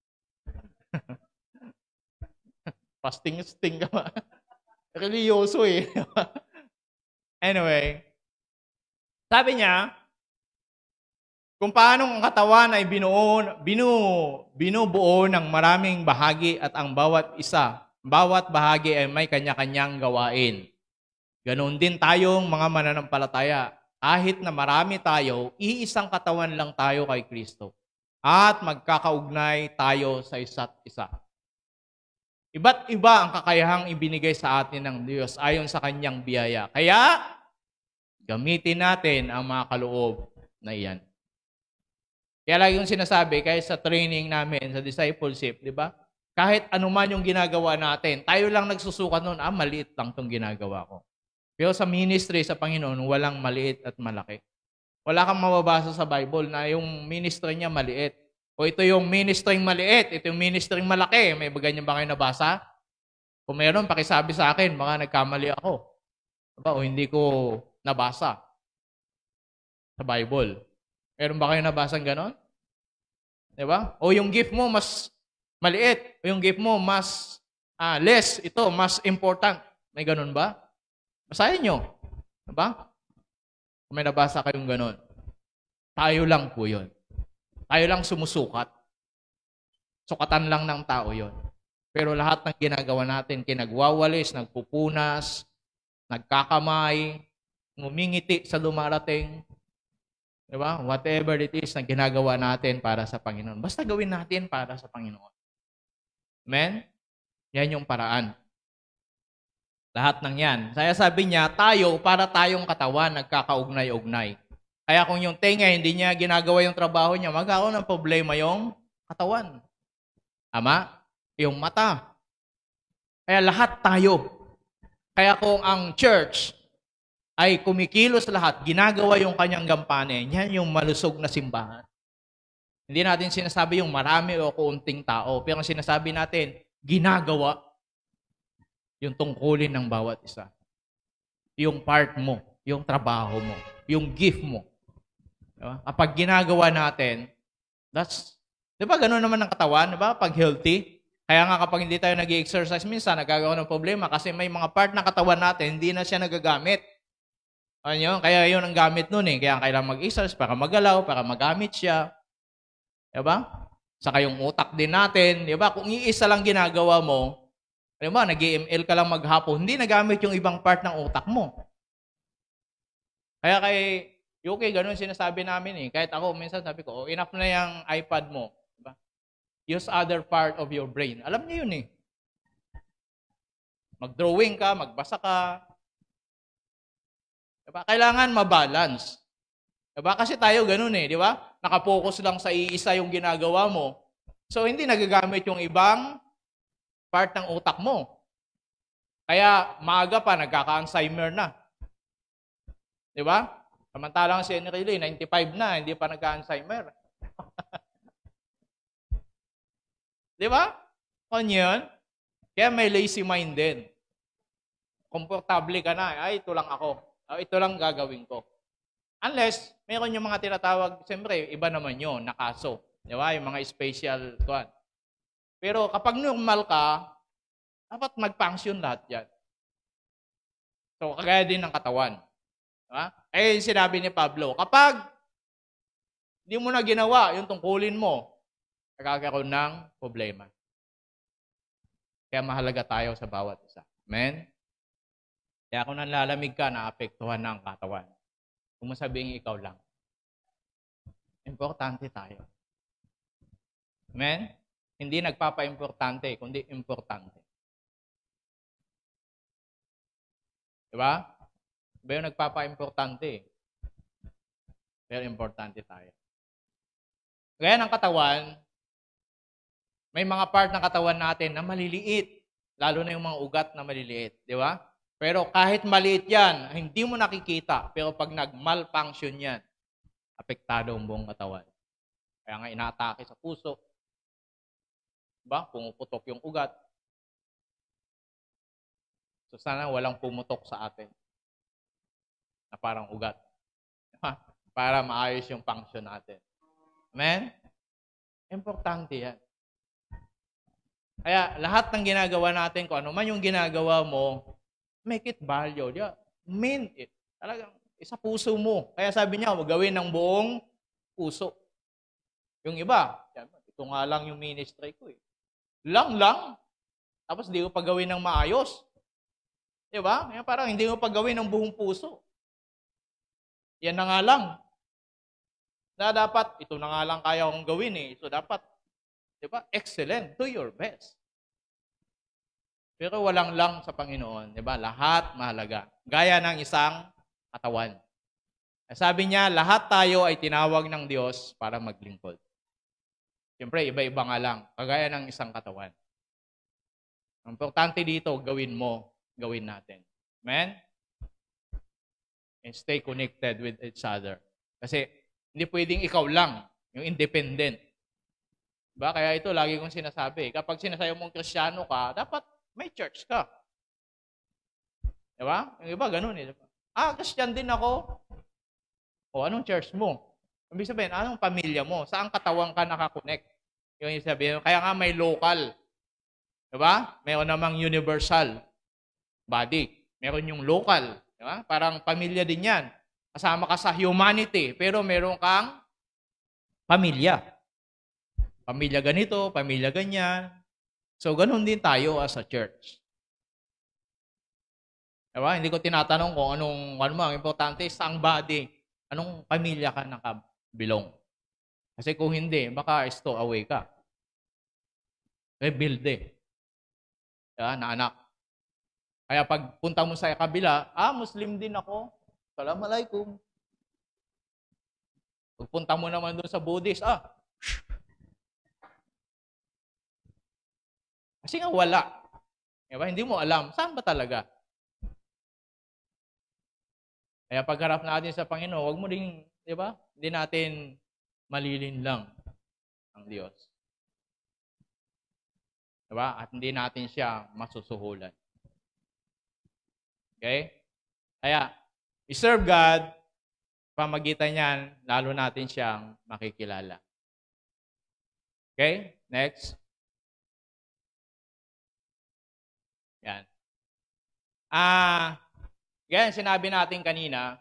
Fasting-sting ka pa. Religyoso eh. Anyway, sabi niya, kung paano ang katawan ay binuo, binu, binubuo ng maraming bahagi at ang bawat isa Bawat bahagi ay may kanya-kanyang gawain. Ganon din tayong mga mananampalataya. Kahit na marami tayo, iisang katawan lang tayo kay Kristo. At magkakaugnay tayo sa isa't isa. Iba't iba ang kakayahang ibinigay sa atin ng Diyos ayon sa kanyang biyaya. Kaya, gamitin natin ang mga kaloob na iyan. Kaya lagi yung sinasabi, kahit sa training namin, sa discipleship, di ba? Kahit anuman yung ginagawa natin, tayo lang nagsusukat noon, ah, maliit lang itong ginagawa ko. Pero sa ministry, sa Panginoon, walang maliit at malaki. Wala kang mababasa sa Bible na yung ministry niya maliit. O ito yung ministry maliit, ito yung ministry malaki. May ganyan ba kayo nabasa? Kung meron, pakisabi sa akin, baka nagkamali ako. Diba? O hindi ko nabasa sa Bible. Meron ba kayo nabasang ganon? Diba? O yung gift mo mas maliit. O yung gift mo mas ah, less. Ito, mas important. May ganon ba? Basahin nyo. Diba? Kung may nabasa kayong ganon. Tayo lang po yun. Tayo lang sumusukat. Sukatan lang ng tao yon. Pero lahat ng ginagawa natin, kinagwawalis, nagpupunas, nagkakamay, ngumingiti sa lumarating. Diba? Whatever it is na ginagawa natin para sa Panginoon. Basta gawin natin para sa Panginoon. Amen? Yan yung paraan. Lahat ng yan. Kaya sabi niya, tayo, para tayong katawan, nagkakaugnay-ugnay. Kaya kung yung tenga, hindi niya ginagawa yung trabaho niya, magkakaroon ng problema yung katawan. Tama? Yung mata. Kaya lahat tayo. Kaya kung ang church ay kumikilos lahat, ginagawa yung kanyang gampanin, yan yung malusog na simbahan. Hindi natin sinasabi yung marami o kuunting tao, pero ang sinasabi natin, ginagawa yung tungkulin ng bawat isa. Yung part mo, yung trabaho mo, yung gift mo. Diba? Kapag ginagawa natin, that's, di ba gano'n naman ang katawan, di ba? Pag healthy, kaya nga kapag hindi tayo nag-i-exercise, minsan nagkakaroon ng problema kasi may mga part ng katawan natin, hindi na siya nagagamit. Ano? Kaya yun ang gamit nun eh. Kaya kailangan mag-exercise para magalaw, para magamit siya. Di ba? Saka yung utak din natin, di ba? Kung iisa lang ginagawa mo, di ba, nag-I M L ka lang maghapon, hindi nagamit yung ibang part ng utak mo. Kaya kay U K, ganun sinasabi namin eh. Kahit ako, minsan sabi ko, oh, enough na yung iPad mo. Di ba? Use other part of your brain. Alam niyo yun eh. Mag-drawing ka, magbasa ka. Di ba? Kailangan mabalance. Di ba? Kasi tayo ganun eh, di ba? Nakapokus lang sa iisa yung ginagawa mo. So, hindi nagagamit yung ibang part ng utak mo. Kaya, maaga pa, nagkaka-Alzheimer na. Di ba? Samantalang si Enrile, ninety-five na, hindi pa nagka-Alzheimer. Di ba? Kung yun, kaya may lazy mind din. Komportable ka na, ay, ito lang ako. Ito lang gagawin ko. Unless, meron yung mga tinatawag, siyempre, iba naman yun, nakaso. Di ba? Yung mga special, tuwan. Pero kapag normal ka, dapat mag-function lahat yan. So, kagaya din ng katawan. Diba? Eh, sinabi ni Pablo, kapag hindi mo na ginawa yung tungkulin mo, nagkakaroon ng problema. Kaya mahalaga tayo sa bawat isa. Amen? Kaya kung nanlalamig ka, naapektuhan ng katawan. Kung masabing ikaw lang. Importante tayo. Amen? Hindi nagpapa-importante, kundi importante. Diba? Diba yung nagpapa-importante? Pero importante tayo. Kaya ng katawan, may mga part ng katawan natin na maliliit. Lalo na yung mga ugat na maliliit. Di ba? Pero kahit maliit yan, hindi mo nakikita. Pero pag nag-malfunction yan, apektado ang buong katawan. Kaya nga inaatake sa puso. Diba? Pumuputok yung ugat. So sana walang pumutok sa atin na parang ugat. Para maayos yung function natin. Amen? Importante yan. Kaya lahat ng ginagawa natin, kung ano man yung ginagawa mo, make it value. Yeah, mean it. Talagang isa puso mo. Kaya sabi niya, huwag gawin ng buong puso. Yung iba, yan, ito nga lang yung ministry ko eh. Lang lang. Tapos hindi mo pa gawin ng maayos. Di ba? Yan, parang hindi mo pa gawin ng buong puso. Yan na nga lang. Na dapat, ito na nga lang kaya kong gawin eh. So dapat, di ba? Excellent. Do your best. Pero walang lang sa Panginoon. Di ba? Lahat mahalaga. Gaya ng isang katawan. Sabi niya, lahat tayo ay tinawag ng Diyos para maglingkod. Siyempre, iba-iba nga lang. Kagaya ng isang katawan. Ang importante dito, gawin mo, gawin natin. Amen? And stay connected with each other. Kasi, hindi pwedeng ikaw lang, yung independent. Diba? Kaya ito, lagi kong sinasabi. Kapag sinasabi mong Kristiyano ka, dapat may church ka. Diba? Yung iba, ganun eh. Diba? Ah, Christian din ako. O, anong church mo? Ibig sabihin, anong pamilya mo? Saan katawan ka nakakonect? Yung sabihin, kaya nga may local. Diba? Meron namang universal body. Meron yung local. Diba? Parang pamilya din yan. Kasama ka sa humanity, pero meron kang pamilya. Pamilya ganito, pamilya ganyan. So, ganun din tayo as a church. Diba? Hindi ko tinatanong kung anong, ano mo, ang importante, saang body. Anong pamilya ka nakabilong? Kasi kung hindi, baka stow away ka. Rebuild eh. Diba? Na anak. Kaya pag punta mo sa kabila, ah, Muslim din ako. Assalamualaikum. Pag punta mo naman doon sa Buddhist, ah, kasi nga wala. Diba? Hindi mo alam. Saan ba talaga? Kaya pagharap natin sa Panginoon, huwag mo rin, di ba? Hindi natin malilin lang ang Diyos. Di ba? At hindi natin siya masusuhulan. Okay? Kaya, i-serve God, pamagitan niyan, lalo natin siyang makikilala. Okay? Next. Yan. Ah, yan, sinabi natin kanina,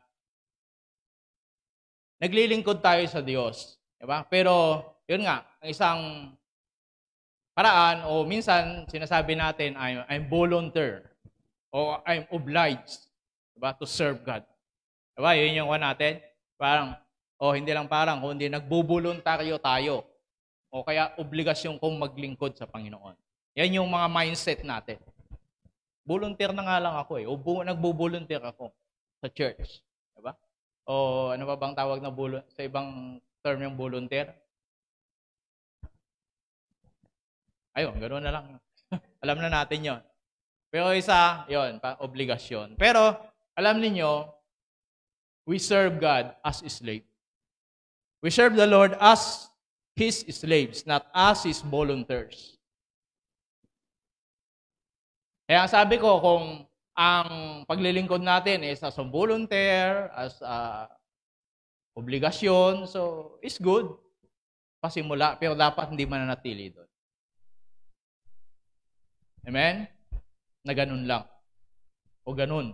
naglilingkod tayo sa Diyos. Diba? Pero, yun nga, ang isang paraan, o minsan, sinasabi natin, I'm, I'm volunteer, o I'm obliged, diba, to serve God. Diba? Yun yung one natin. Parang, o hindi lang parang, kundi nagbubuluntaryo tayo. O kaya, obligasyon kong maglingkod sa Panginoon. Yan yung mga mindset natin. Volunteer na nga lang ako eh. O bu- nagbo-volunteer ako sa church. Diba? O ano ba bang tawag na bulu- sa ibang term yung volunteer? Ayun, ganoon na lang. Alam na natin yon. Pero isa, yon, obligasyon. Pero, alam niyo, we serve God as slave. We serve the Lord as His slaves, not as His volunteers. Kaya sabi ko, kung ang paglilingkod natin is as a volunteer, as a obligasyon, so it's good. Pasimula, pero dapat hindi mananatili doon. Amen? Na ganun lang. O ganun.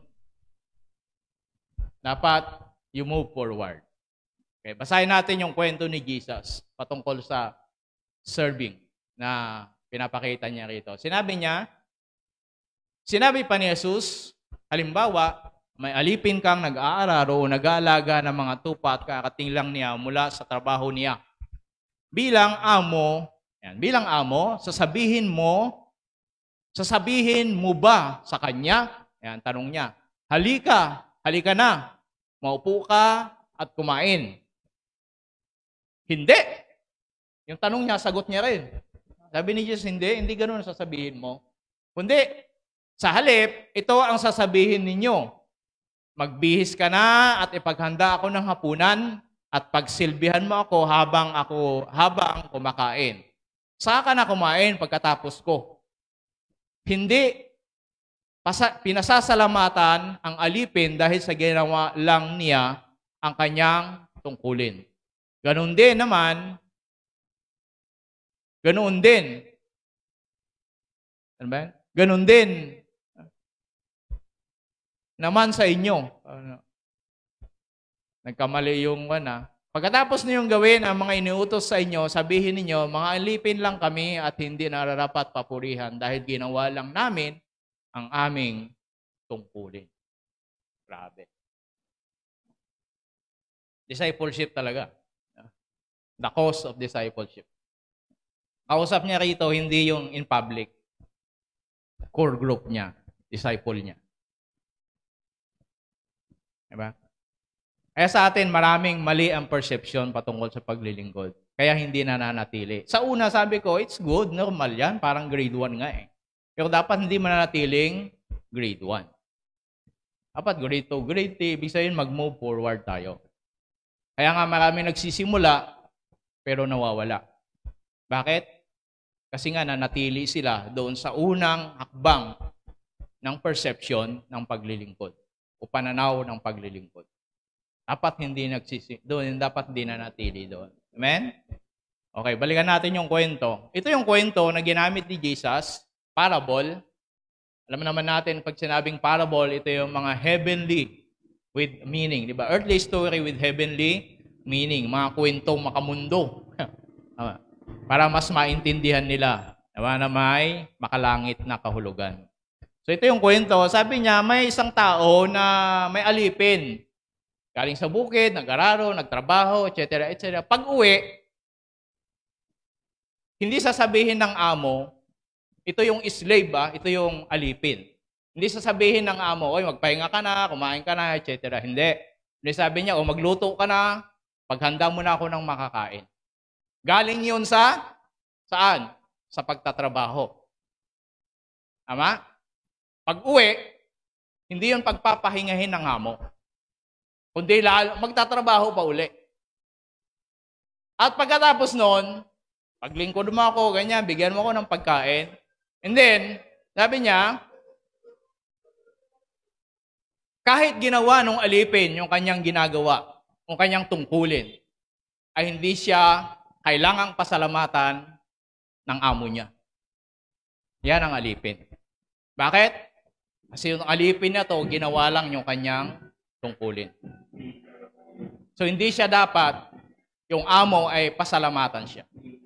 Dapat you move forward. Okay, basahin natin yung kwento ni Jesus patungkol sa serving na pinapakita niya rito. Sinabi niya, Sinabi pa ni Jesus, halimbawa, may alipin kang nag-aararo o nag-aalaga ng mga tupa at kakating lang niya mula sa trabaho niya. Bilang amo, yan, bilang amo, sasabihin mo, sasabihin mo ba sa kanya? Yan, tanong niya, halika, halika na, maupo ka at kumain. Hindi. Yung tanong niya, sagot niya rin. Sabi ni Jesus, hindi, hindi ganun sasabihin mo. Kundi, sa halip, ito ang sasabihin ninyo. Magbihis ka na at ipaghanda ako ng hapunan at pagsilbihan mo ako habang ako habang kumakain. Saka na kumain pagkatapos ko. Hindi pasa, pinasasalamatan ang alipin dahil sa ginawa lang niya ang kanyang tungkulin. Ganun din naman, ganun din. Ano ba? Ganun din naman sa inyo. Nagkamali yung ano, Pagkatapos niyong gawin ang mga iniutos sa inyo, sabihin ninyo, mga alipin lang kami at hindi nararapat papurihan dahil ginawa lang namin ang aming tungkulin. Grabe. Discipleship talaga. The cost of discipleship. Kausap niya rito, hindi yung in public. Core group niya, disciple niya. Diba? Kaya sa atin, maraming mali ang perception patungkol sa paglilingkod. Kaya hindi nananatili. Sa una, sabi ko, it's good, normal yan. Parang grade one nga eh. Pero dapat hindi mananatiling grade one. Dapat grade two, grade three, ibig sabihin mag-move forward tayo. Kaya nga maraming nagsisimula, pero nawawala. Bakit? Kasi nga nanatili sila doon sa unang hakbang ng perception ng paglilingkod o pananaw ng paglilingkod. Dapat hindi nagsisi, doon, dapat hindi nanatili doon. Amen? Okay, balikan natin yung kwento. Ito yung kwento na ginamit ni Jesus, parable. Alam naman natin, pag sinabing parable, ito yung mga heavenly with meaning. Di ba? Earthly story with heavenly meaning. Mga kwentong makamundo. Para mas maintindihan nila. Diba? Na may makalangit na kahulugan. So ito yung kwento. Sabi niya, may isang tao na may alipin. Galing sa bukid, nag-araro, nagtrabaho, et cetera, et cetera. Pag uwi, hindi sasabihin ng amo, ito yung slave, ah, ito yung alipin. Hindi sasabihin ng amo, oy, magpahinga ka na, kumain ka na, et cetera. Hindi. Hindi sabi niya, o magluto ka na, paghanda mo na ako ng makakain. Galing yun sa, saan? Sa pagtatrabaho. Tama? Pag uwi, hindi yun pagpapahingahin ng amo. Kundi lalo, magtatrabaho pa uli. At pagkatapos nun, paglingkod mo ako, ganyan, bigyan mo ako ng pagkain. And then, sabi niya, kahit ginawa nung alipin yung kanyang ginagawa, yung kanyang tungkulin, ay hindi siya kailangang pasalamatan ng amo niya. Yan ang alipin. Bakit? Kasi yung alipin na to, ginawa lang yung kanyang tungkulin. So, hindi siya dapat, yung amo ay pasalamatan siya.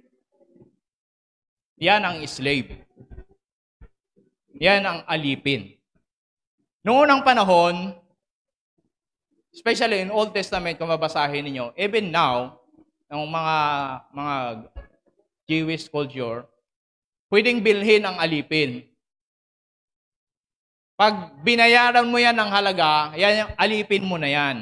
Yan ang slave. Yan ang alipin. Noong unang panahon, especially in Old Testament, kung mabasahin ninyo, even now, ng mga, mga Jewish culture, pwedeng bilhin ang alipin. Pag binayaran mo yan ng halaga, yan yung alipin mo na yan.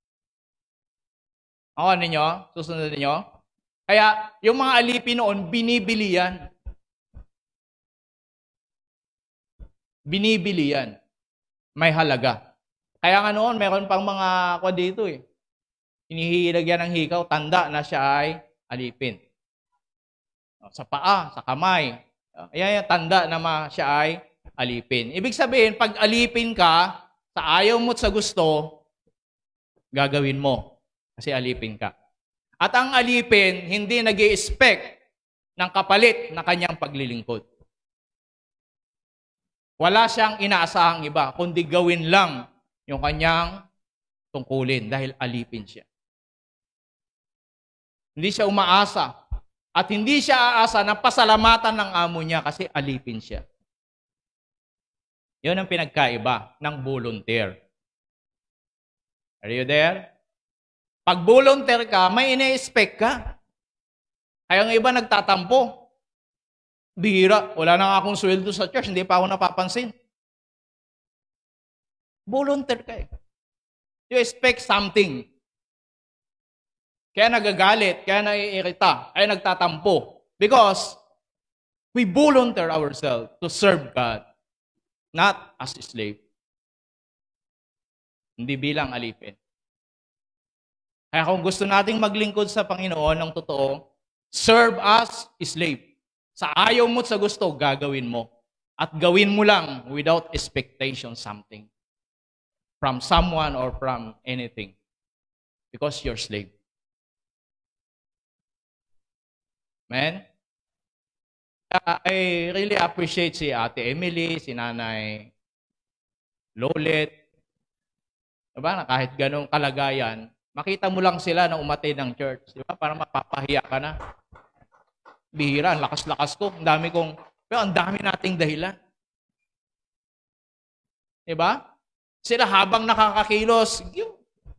Ako ninyo? Susunod ninyo? Kaya, yung mga alipin noon, binibili yan. Binibili yan. May halaga. Kaya nga noon, meron pang mga kwa dito eh. Hinihilag yan ng hikaw, tanda na siya ay alipin. Sa paa, sa kamay. Ayan yung tanda na ma siya ay alipin. Ibig sabihin, pag alipin ka, sa ayaw mo at sa gusto, gagawin mo. Kasi alipin ka. At ang alipin, hindi nag-i-expect ng kapalit na kanyang paglilingkod. Wala siyang inaasahang iba, kundi gawin lang yung kanyang tungkulin dahil alipin siya. Hindi siya umaasa. At hindi siya aasa na pasalamatan ng amo niya kasi alipin siya. Yun ang pinagkaiba ng volunteer. Are you there? Pag volunteer ka, may ine-expect ka. Kaya ang iba nagtatampo. Bihira, wala na nga akong sweldo sa church, hindi pa ako napapansin. Volunteer ka eh. You expect something. Kaya nagagalit, kaya naiirita, kaya nagtatampo. Because we volunteer ourselves to serve God, not as a slave. Hindi bilang alipin. Kaya kung gusto nating maglingkod sa Panginoon ng totoo, serve as a slave. Sa ayaw mo at sa gusto, gagawin mo. At gawin mo lang without expectation something from someone or from anything. Because you're slave. Amen? I really appreciate si Ate Emily, si Nanay Lolet. Diba na kahit ganong kalagayan, Makita mo lang sila na umatid ng church. Di ba? Parang mapapahiya ka na. Bihira, ang lakas-lakas ko. Ang dami kong, pero ang dami nating dahilan. Di ba? Sila habang nakakakilos, yun.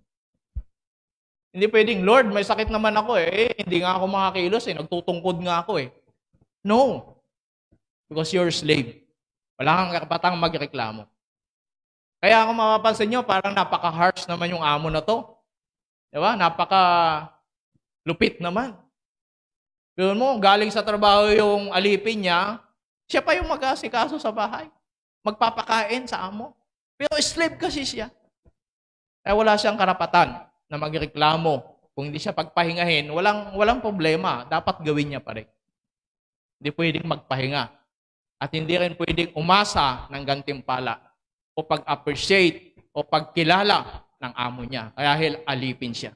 Hindi pwedeng, Lord, may sakit naman ako eh. eh hindi nga ako makakilos eh. Nagtutungkod nga ako eh. No. Because you're a slave. Wala kang karapatang magreklamo. Kaya kung mapapansin nyo, parang napaka-harsh naman yung amo na to. Diba? Napaka-lupit naman. Pero mo, galing sa trabaho yung alipin niya, siya pa yung mag-asikaso sa bahay. Magpapakain sa amo. Pero slave kasi siya. Kaya wala siyang karapatan na magreklamo. Kung hindi siya pagpahingahin, walang, walang problema. Dapat gawin niya pa rin. Hindi pwedeng magpahinga. At hindi rin pwedeng umasa ng gantimpala o pag-appreciate o pagkilala ng amo niya. Kaya alipin siya.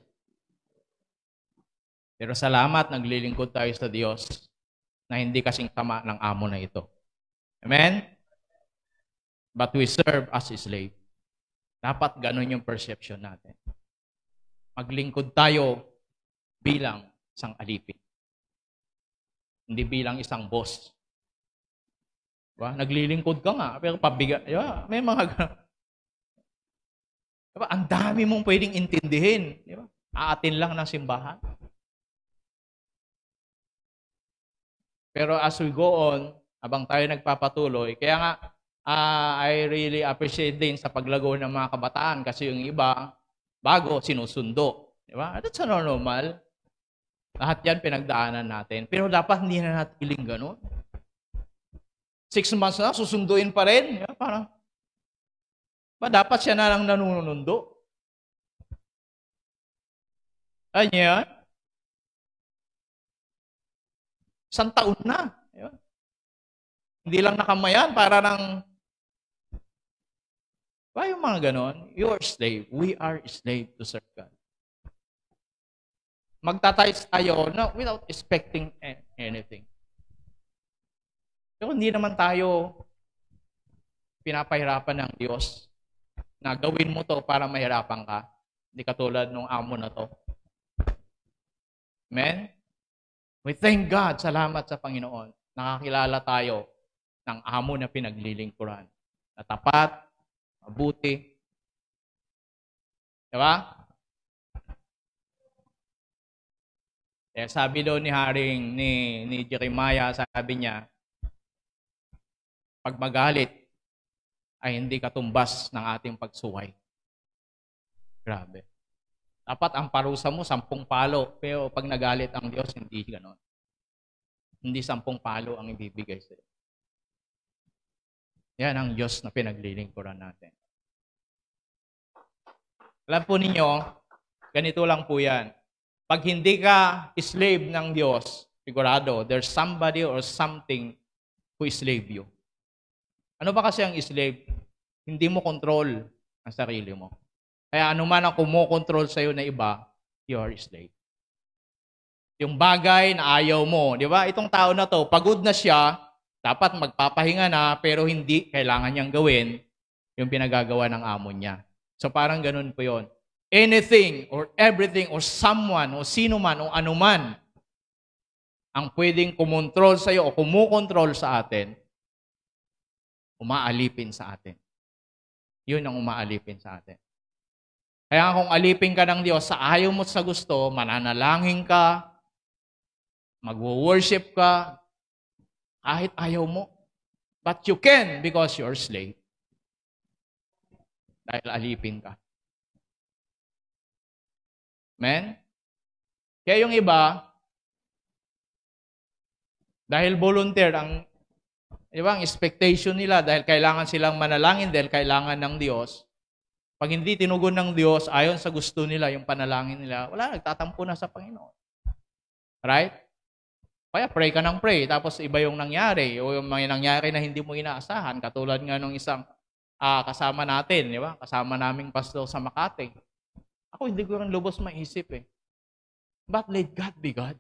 Pero salamat, naglilingkod tayo sa Diyos na hindi kasing tama ng amo na ito. Amen? But we serve as a slave. Dapat ganun yung perception natin. Maglingkod tayo bilang isang alipin. Hindi bilang isang boss. Diba? Naglilingkod ka nga, pero pabiga. Diba? May mga diba? Ang dami mong pwedeng intindihin. Diba? Aatin lang ng simbahan. Pero as we go on, habang tayo nagpapatuloy, kaya nga, uh, I really appreciate din sa paglago ng mga kabataan kasi yung iba, bago, sinusundo. Diba? That's normal. Lahat yan pinagdaanan natin. Pero dapat hindi na natin iling ganun. Six months na, susunduin pa rin. Yeah, parang, ba, dapat siya na lang nanunundo? Ano yan? Isang taon na. Yeah. Hindi lang nakamayan para ng, ba yung mga ganon? You are slave. We are slave to serve God. Magtatayos tayo no, without expecting anything. Pero hindi naman tayo pinapahirapan ng Diyos na gawin mo to para mahirapan ka. Hindi katulad ng amo na to. Amen? We thank God. Salamat sa Panginoon. Nakakilala tayo ng amo na pinaglilingkuran. Na tapat, mabuti. Diba? Eh, sabi daw ni Haring, ni, ni Jeremiah, sabi niya, pag magalit, ay hindi katumbas ng ating pagsuway. Grabe. Dapat ang parusa mo, sampung palo. Pero pag nagalit ang Diyos, hindi ganon. Hindi sampung palo ang ibibigay sa iyo. Yan ang Diyos na pinaglilingkuran natin. Alam po ninyo, ganito lang po yan. Pag hindi ka slave ng Diyos, sigurado, there's somebody or something who slave you. Ano ba kasi ang slave? Hindi mo control ang sarili mo. Kaya anuman ang kumokontrol sa'yo na iba, you are slave. Yung bagay na ayaw mo, di ba? Itong tao na to, pagod na siya, dapat magpapahinga na, pero hindi kailangan niyang gawin yung pinagagawa ng amo niya. So parang ganun po yun. Anything or everything or someone o sino man o anuman ang pwedeng kumontrol sa'yo o kumukontrol sa atin, umaalipin sa atin. Yun ang umaalipin sa atin. Kaya kung alipin ka ng Diyos sa ayaw mo sa gusto, mananalangin ka, magwo-worship ka, kahit ayaw mo. But you can because you're slave. Dahil alipin ka. Amen? Kaya yung iba, dahil volunteer ang Di ba? Ang expectation nila dahil kailangan silang manalangin, dahil kailangan ng Diyos. Pag hindi tinugon ng Diyos, ayon sa gusto nila, yung panalangin nila, wala, nagtatampo na sa Panginoon. Right? Kaya pray ka ng pray, tapos iba yung nangyari, o yung mga nangyari na hindi mo inaasahan, katulad nga nung isang uh, kasama natin, di ba? Kasama naming pastor sa Makati. Ako hindi ko rin lubos maisip eh. But let God be God.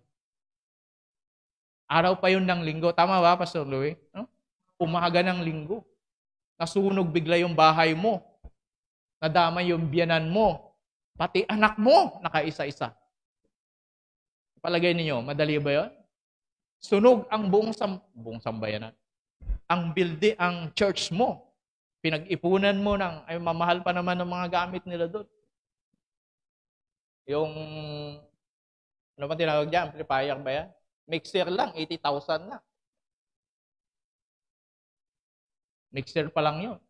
Araw pa yun ng linggo. Tama ba, Pastor Louie? No? Umaga ng linggo. Nasunog bigla yung bahay mo. Nadamay yung biyanan mo. Pati anak mo, nakaisa-isa. Palagay ninyo, madali ba yun? Sunog ang buong, sam buong sambayanan. Ang building, ang church mo. Pinag-ipunan mo ng, ay mamahal pa naman ng mga gamit nila doon. Yung, ano ba tinawag dyan? Amplifier ba yan? Mixer lang, eighty thousand na. Mixer pa lang yun.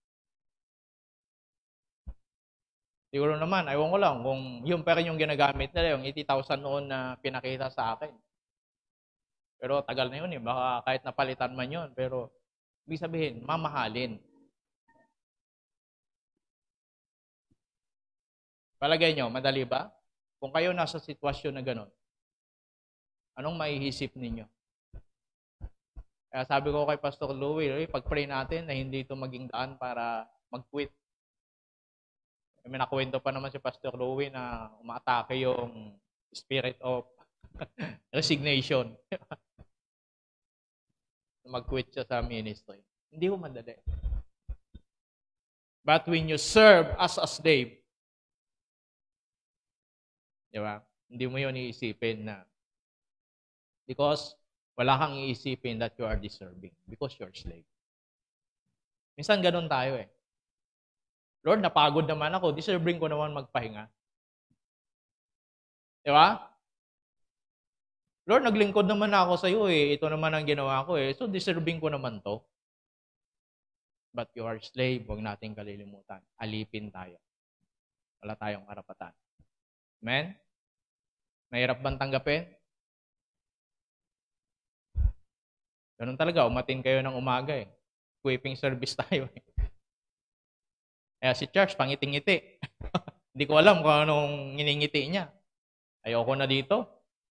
Siguro naman, ayaw ko lang, kung yun pa rin yung ginagamit nila, yung eighty thousand noon na pinakita sa akin. Pero tagal na yun eh, baka kahit napalitan man yun, pero ibig sabihin, mamahalin. Palagay nyo, madali ba? Kung kayo nasa sitwasyon na gano'n, anong maiisip ninyo? Kaya sabi ko kay Pastor Louie, pag-pray natin na hindi ito maging daan para mag-quit. May nakwento pa naman si Pastor Louie na umaatake yung spirit of resignation. Mag-quit siya sa ministry. Hindi ko madali. But when you serve as a slave, di ba? Hindi mo yun iisipin na because wala kang iisipin that you are deserving because you're slave. Minsan ganun tayo eh. Lord, napagod naman ako. Deserving ko naman magpahinga. Di ba? Lord, naglingkod naman ako sa iyo eh. Ito naman ang ginawa ko eh. So, deserving ko naman to. But you are slave. Huwag natin kalilimutan. Alipin tayo. Wala tayong karapatan. Amen? Mahirap bang tanggapin? Ganun talaga. Umatin kayo ng umaga eh. Equipping service tayo eh. Kaya si Church, pangiting-ngiti. Hindi ko alam kung anong nginingiti niya. Ayoko na dito.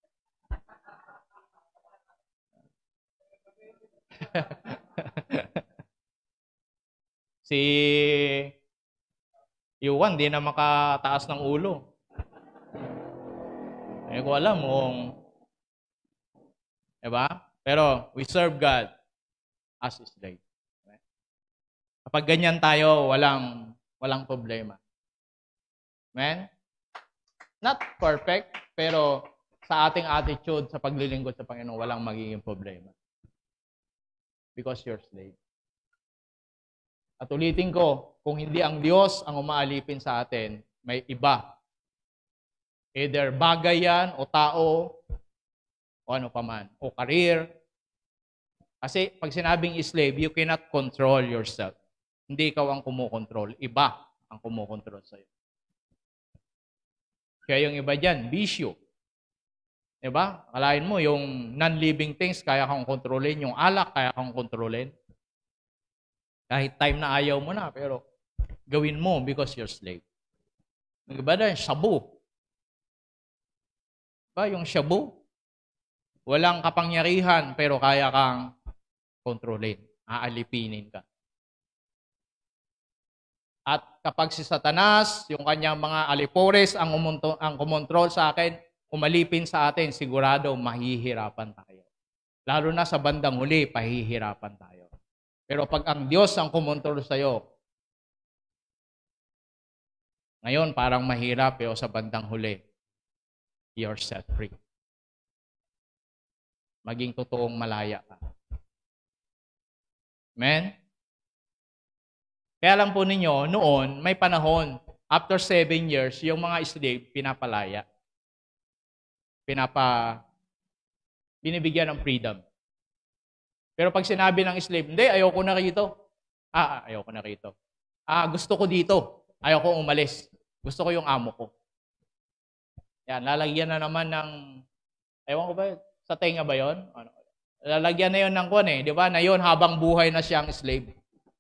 Si Yuan, di na makataas ng ulo. Hindi ko alam kung... Diba? Pero we serve God as His slave. Kapag ganyan tayo, walang walang problema. Amen? Not perfect, pero sa ating attitude, sa paglilingkod sa Panginoon, walang magiging problema. Because you're slave. At ulitin ko, kung hindi ang Diyos ang umaalipin sa atin, may iba. Either bagay yan, o tao, o ano pa man, o career. Kasi pag sinabing slave, you cannot control yourself. Hindi ikaw ang kumukontrol. Iba ang kumukontrol sa'yo. Kaya yung iba dyan, bisyo. Diba? Akalain mo, yung non-living things, kaya kang kontrolin. Yung alak, kaya kang kontrolin. Kahit time na ayaw mo na, pero gawin mo because you're slave. Yung iba dyan, shabu. Diba? Yung shabu, walang kapangyarihan, pero kaya kang kontrolin. Aalipinin ka. At kapag si Satanas, yung kanyang mga alipores, ang, umunto, ang kumontrol sa akin, umalipin sa atin, sigurado mahihirapan tayo. Lalo na sa bandang huli, pahihirapan tayo. Pero pag ang Diyos ang kumontrol sa iyo, ngayon parang mahirap, pero sa bandang huli, you're set free. Maging totoong malaya ka. Amen? Kaya lang po ninyo, noon, may panahon, after seven years, yung mga slave, pinapalaya. Pinapa, binibigyan ng freedom. Pero pag sinabi ng slave, hindi, ayoko na rito. Ah, ayoko na rito. Ah, gusto ko dito. Ayoko umalis. Gusto ko yung amo ko. Yan, lalagyan na naman ng, ewan ko ba, sa tenga ba yun? Ano? Lalagyan na yun ng kwan eh, di ba? Na yun, habang buhay na siyang slave.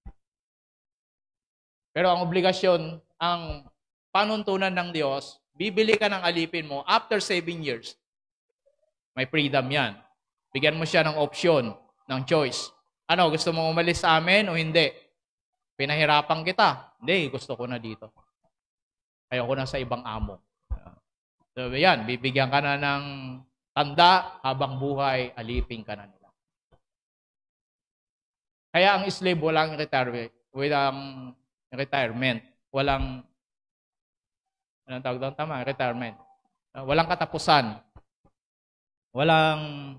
Pero ang obligasyon, ang panuntunan ng Diyos, bibili ka ng alipin mo after seven years. May freedom yan. Bigyan mo siya ng option, ng choice. Ano, gusto mo umalis sa amin o hindi? Pinahirapan kita. Hindi, gusto ko na dito. Ayoko na sa ibang amo. So yan, bibigyan ka na ng tanda, habang buhay, alipin ka na nila. Kaya ang slave, walang retirement. Walang retirement. Walang Anong tawag doon? Tama, retirement. Uh, walang katapusan. Walang,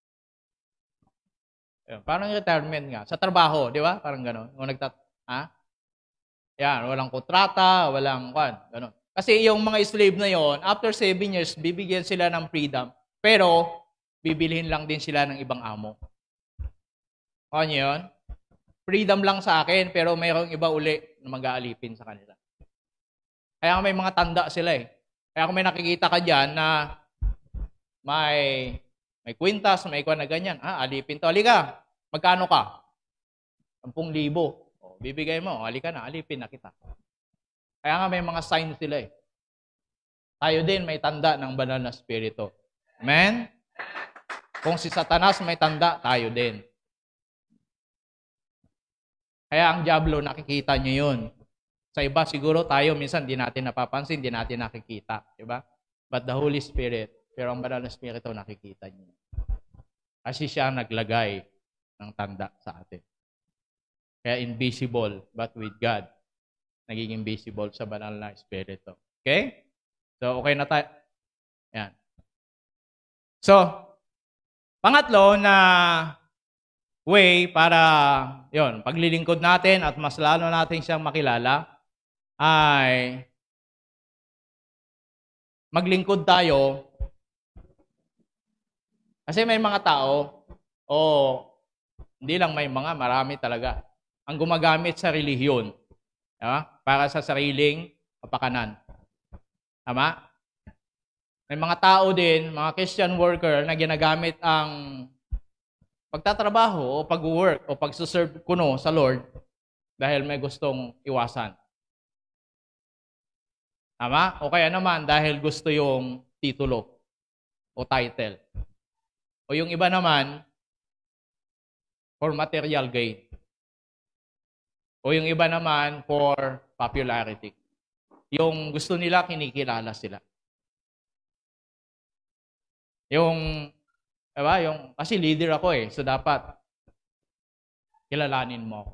eh, parang retirement nga. Sa trabaho, di ba? Parang gano'n. Kung nagtat, ha? Yan, walang kontrata, walang, kwan, gano'n. Kasi yung mga slave na yon, after seven years, bibigyan sila ng freedom. Pero, bibilihin lang din sila ng ibang amo. Ano yun? Freedom lang sa akin, pero mayroong iba uli na mag-aalipin sa kanila. Kaya may mga tanda sila eh. Kaya kung may nakikita ka dyan na may may kwintas, may kwan na ganyan, ah, alipin to. Halika, magkano ka? Sampung libo. O, bibigay mo, halika na, alipin na kita. Kaya nga may mga sign sila eh. Tayo din may tanda ng banal na spirito. Amen? Kung si Satanas may tanda, tayo din. Kaya ang diablo, nakikita nyo yun. Sa iba, siguro tayo, minsan, di natin napapansin, di natin nakikita. Diba? But the Holy Spirit, pero ang banal na spirito, nakikita nyo. Kasi siya naglagay ng tanda sa atin. Kaya invisible, but with God, nagiging visible sa banal na spirito. Okay? So, okay na tayo. Yan. So, pangatlo na way para, yon, paglilingkod natin at mas lalo natin siyang makilala ay maglingkod tayo kasi may mga tao o hindi lang may mga, marami talaga ang gumagamit sa relihiyon, diba? Para sa sariling kapakanan. Tama? May mga tao din, mga Christian worker na ginagamit ang pagtatrabaho o pag-work o pag-serve kuno sa Lord dahil may gustong iwasan. Tama? O kaya naman dahil gusto yung titulo o title. O yung iba naman, for material gain. O yung iba naman, for popularity. Yung gusto nila, kinikilala sila. Yung, diba? Yung, kasi leader ako eh, so dapat kilalanin mo ako.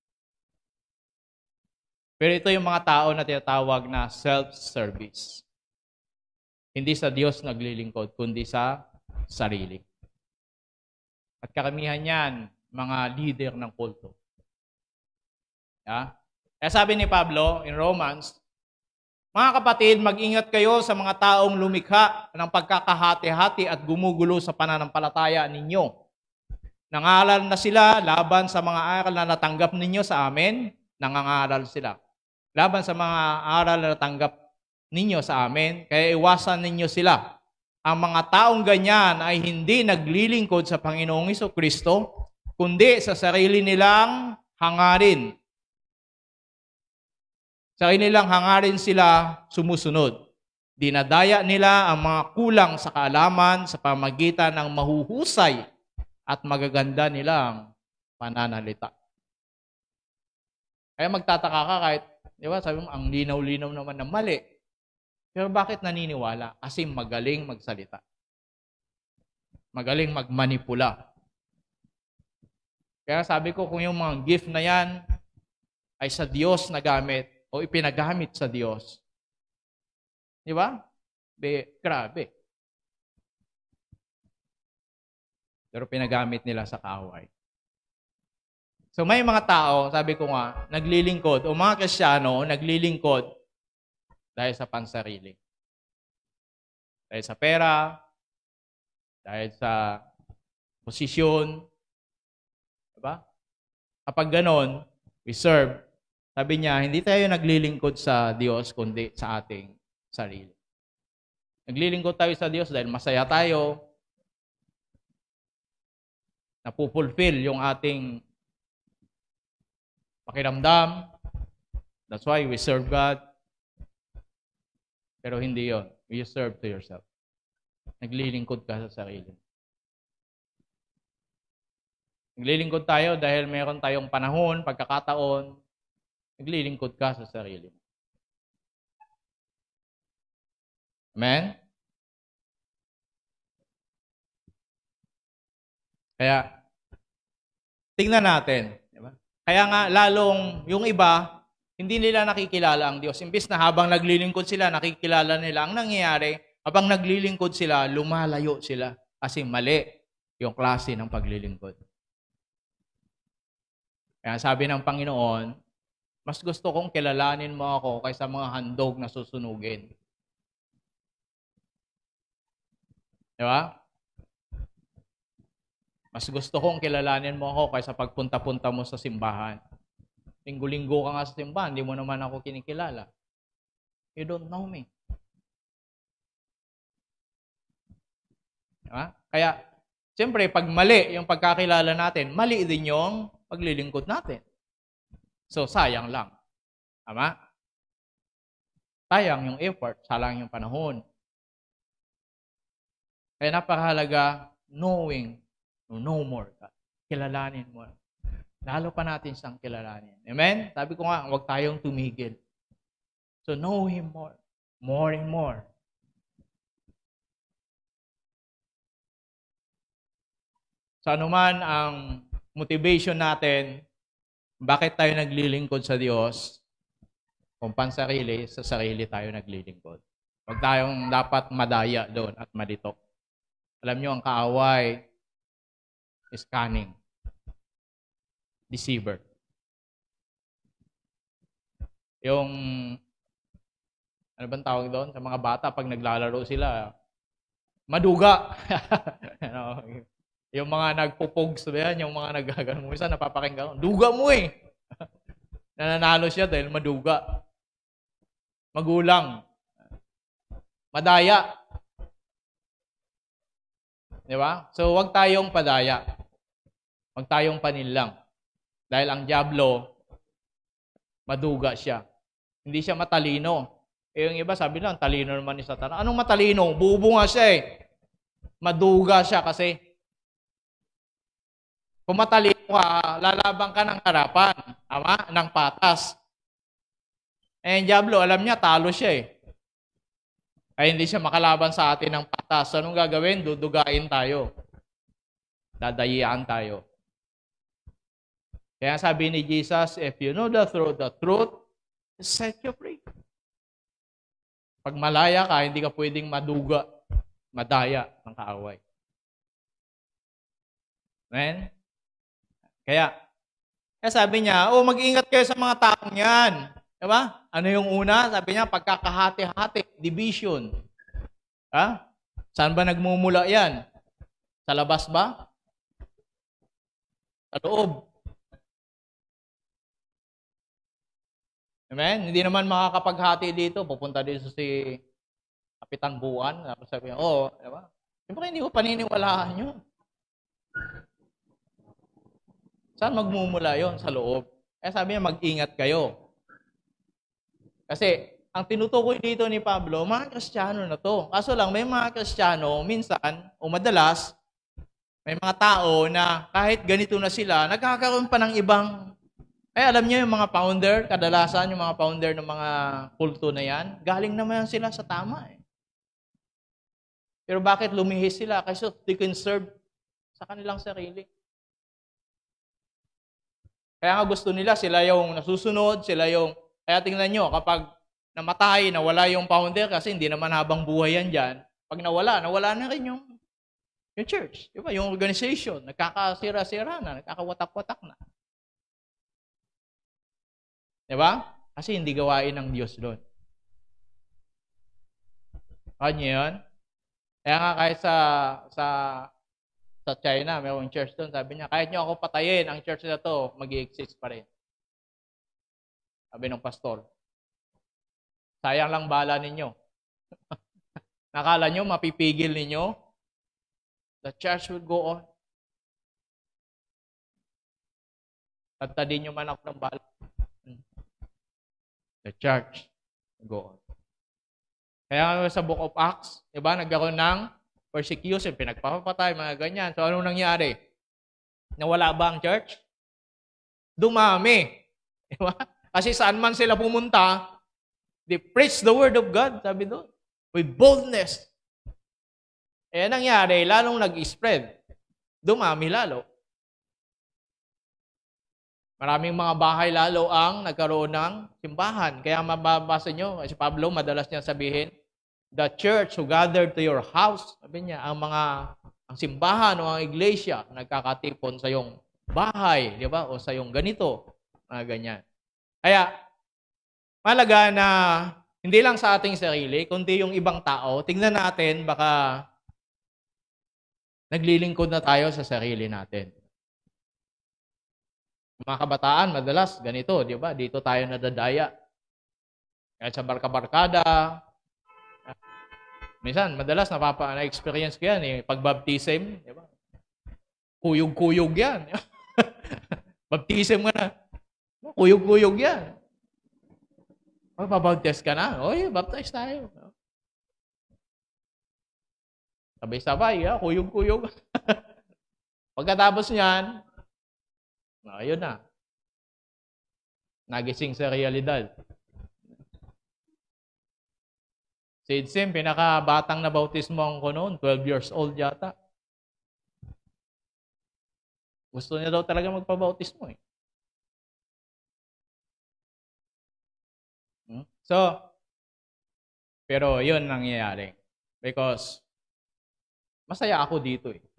Pero ito yung mga tao na tinatawag na self-service. Hindi sa Diyos naglilingkod, kundi sa sarili. At karamihan yan, mga leader ng kulto. Yeah? Kaya sabi ni Pablo in Romans, mga kapatid, mag-ingat kayo sa mga taong lumikha ng pagkakahati-hati at gumugulo sa pananampalataya ninyo. Nangaral na sila laban sa mga aral na natanggap ninyo sa amin, nangangaral sila. Laban sa mga aral na natanggap ninyo sa amin, kaya iwasan ninyo sila. Ang mga taong ganyan ay hindi naglilingkod sa Panginoong Jesucristo, kundi sa sarili nilang hangarin. Sa kanilang hangarin sila sumusunod. Dinadaya nila ang mga kulang sa kaalaman sa pamagitan ng mahuhusay at magaganda nilang pananalita. Kaya magtataka ka kahit, di ba, sabi mo, ang linaw-linaw naman ng mali. Pero bakit naniniwala? Kasi magaling magsalita. Magaling magmanipula. Kaya sabi ko, kung yung mga gift na yan ay sa Diyos na gamit, o ipinagamit sa Diyos. Di ba? Be, grabe. Pero pinagamit nila sa kaaway. So may mga tao, sabi ko nga, naglilingkod, o mga Kristiyano, naglilingkod dahil sa pansarili. Dahil sa pera, dahil sa posisyon. Di ba? Kapag ganon, we serve. Sabi niya, hindi tayo naglilingkod sa Diyos, kundi sa ating sarili. Naglilingkod tayo sa Diyos dahil masaya tayo, napupulfill yung ating pakiramdam. That's why we serve God. Pero hindi yon. You serve to yourself. Naglilingkod ka sa sarili. Naglilingkod tayo dahil meron tayong panahon, pagkakataon, naglilingkod ka sa sarili mo. Amen? Kaya, tingnan natin. Diba? Kaya nga, lalong yung iba, Hindi nila nakikilala ang Diyos. Imbis na habang naglilingkod sila, nakikilala nila. Ang nangyayari, habang naglilingkod sila, lumalayo sila. Kasi mali yung klase ng paglilingkod. Kaya sabi ng Panginoon, mas gusto kong kilalanin mo ako kaysa mga handog na susunugin. Di ba? Mas gusto kong kilalanin mo ako kaysa pagpunta-punta mo sa simbahan. Linggo-linggo ka nga sa simbahan, hindi mo naman ako kinikilala. You don't know me. Diba? Kaya, siyempre, pag mali yung pagkakilala natin, mali din yung paglilingkod natin. So, sayang lang. Tama? Sayang yung effort, sayang yung panahon. Kaya napakahalaga, knowing, no more. Kilalanin mo. Lalo pa natin siyang kilalanin. Amen? Sabi ko nga, huwag tayong tumigil. So, know Him more. More and more. So, anuman ang motivation natin, bakit tayo naglilingkod sa Diyos, kung pansarili, sa sarili tayo naglilingkod. Huwag tayong dapat madaya doon at malito. Alam nyo, ang kaaway is cunning. Deceiver. Yung, ano bang tawag doon? Sa mga bata, pag naglalaro sila, maduga. Yung mga nagpupugs, yung mga nagagano mo, isa napapakinggan, duga mo eh. Nananalo siya dahil maduga. Magulang. Madaya. Di ba? So, wag tayong padaya. Wag tayong paninlang. Dahil ang dyablo, maduga siya. Hindi siya matalino. Eh, yung iba sabi lang, talino naman ni Satan. Anong matalino? Bubo nga siya eh. Maduga siya kasi kung matalino ka, lalabang ka ng harapan. Tama? Ng patas. Eh, yung dyablo, alam niya, talo siya eh. Kaya hindi siya makalaban sa atin ng patas. Anong gagawin? Dudugain tayo. Dadayaan tayo. Kaya sabi ni Jesus, if you know the truth, the truth will set you free. Pag malaya ka, hindi ka pwedeng maduga, madaya ng kaaway. Amen? Kaya, kaya sabi niya, oh, mag-ingat kayo sa mga taong yan. Diba? Ano yung una? Sabi niya, pagkakahati-hati, division. Ha? Saan ba nagmumula yan? Sa labas ba? Sa loob. Amen? Hindi naman makakapaghati dito. Pupunta dito si Kapitan Buwan. Tapos sabi niya, oh, diba? Siyempre hindi ko paniniwalaan yun. Saan magmumula yon? Sa loob. Kaya sabi niya, mag-ingat kayo. Kasi, ang tinutukoy dito ni Pablo, mga Kristiyano na to. Kaso lang, may mga Kristiyano, minsan, o madalas, may mga tao na kahit ganito na sila, nagkakaroon pa ng ibang. Eh, alam niyo yung mga founder, kadalasan yung mga founder ng mga kulto na yan, galing naman sila sa tama eh. Pero bakit lumihis sila? Kasi they can serve sa kanilang sarili. Kaya nga gusto nila, sila yung nasusunod, sila yung, kaya tingnan nyo, kapag namatay, nawala yung founder, kasi hindi naman habang buhay yan dyan, pag nawala, nawala na rin yung, yung church, di ba? Yung organization, nagkakasira-sira na, nagkakawatak-watak na. Di ba? Kasi hindi gawain ng Diyos doon. Kanya yun? Kaya nga kahit sa, sa, sa China, mayroong church doon, sabi niya, kahit nyo ako patayin, ang church na to, mag-i-exist pa rin. Sabi ng pastor. Sayang lang bala ninyo. Nakala nyo, mapipigil ninyo? The church will go on. Tagtadin nyo man ako ng bala. The church will go on. Kaya sa Book of Acts, diba, nagkaroon ng persecution, pinagpapatay, mga ganyan. So, anong nangyari? Nawala ba ang church? Dumami. Diba? Kasi saan man sila pumunta, they preach the word of God, sabi doon, with boldness. Eh, nangyari, lalong nag-spread. Dumami lalo. Maraming mga bahay lalo ang nagkaroon ng simbahan. Kaya mababasa nyo, si Pablo, madalas niya sabihin, the church who gathered to your house, sabi niya, ang mga, ang simbahan o ang iglesia, nagkakatipon sa iyong bahay, di ba? O sa iyong ganito, mga ganyan. Kaya, malaga na hindi lang sa ating sarili, kundi yung ibang tao, tingnan natin, baka naglilingkod na tayo sa sarili natin. Mga kabataan, madalas, ganito, di ba? Dito tayo nadadaya. Kahit sa barka-barkada. Minsan, madalas, napapa, na-experience ko yan, eh, pag-baptism, di ba? Kuyog-kuyog yan. Baptism ka na. Kuyog-kuyog yan. Magpapabaptize ka na. Oy, baptize tayo. Sabay-sabay, ha? Kuyog-kuyog. Pagkatapos niyan, ayun na. Nagising sa realidad. Si Idsim, pinakabatang na bautismo ko noon, twelve years old yata. Gusto niya daw talaga magpabautismo eh. So, pero yun nangyayari. Because, masaya ako dito eh.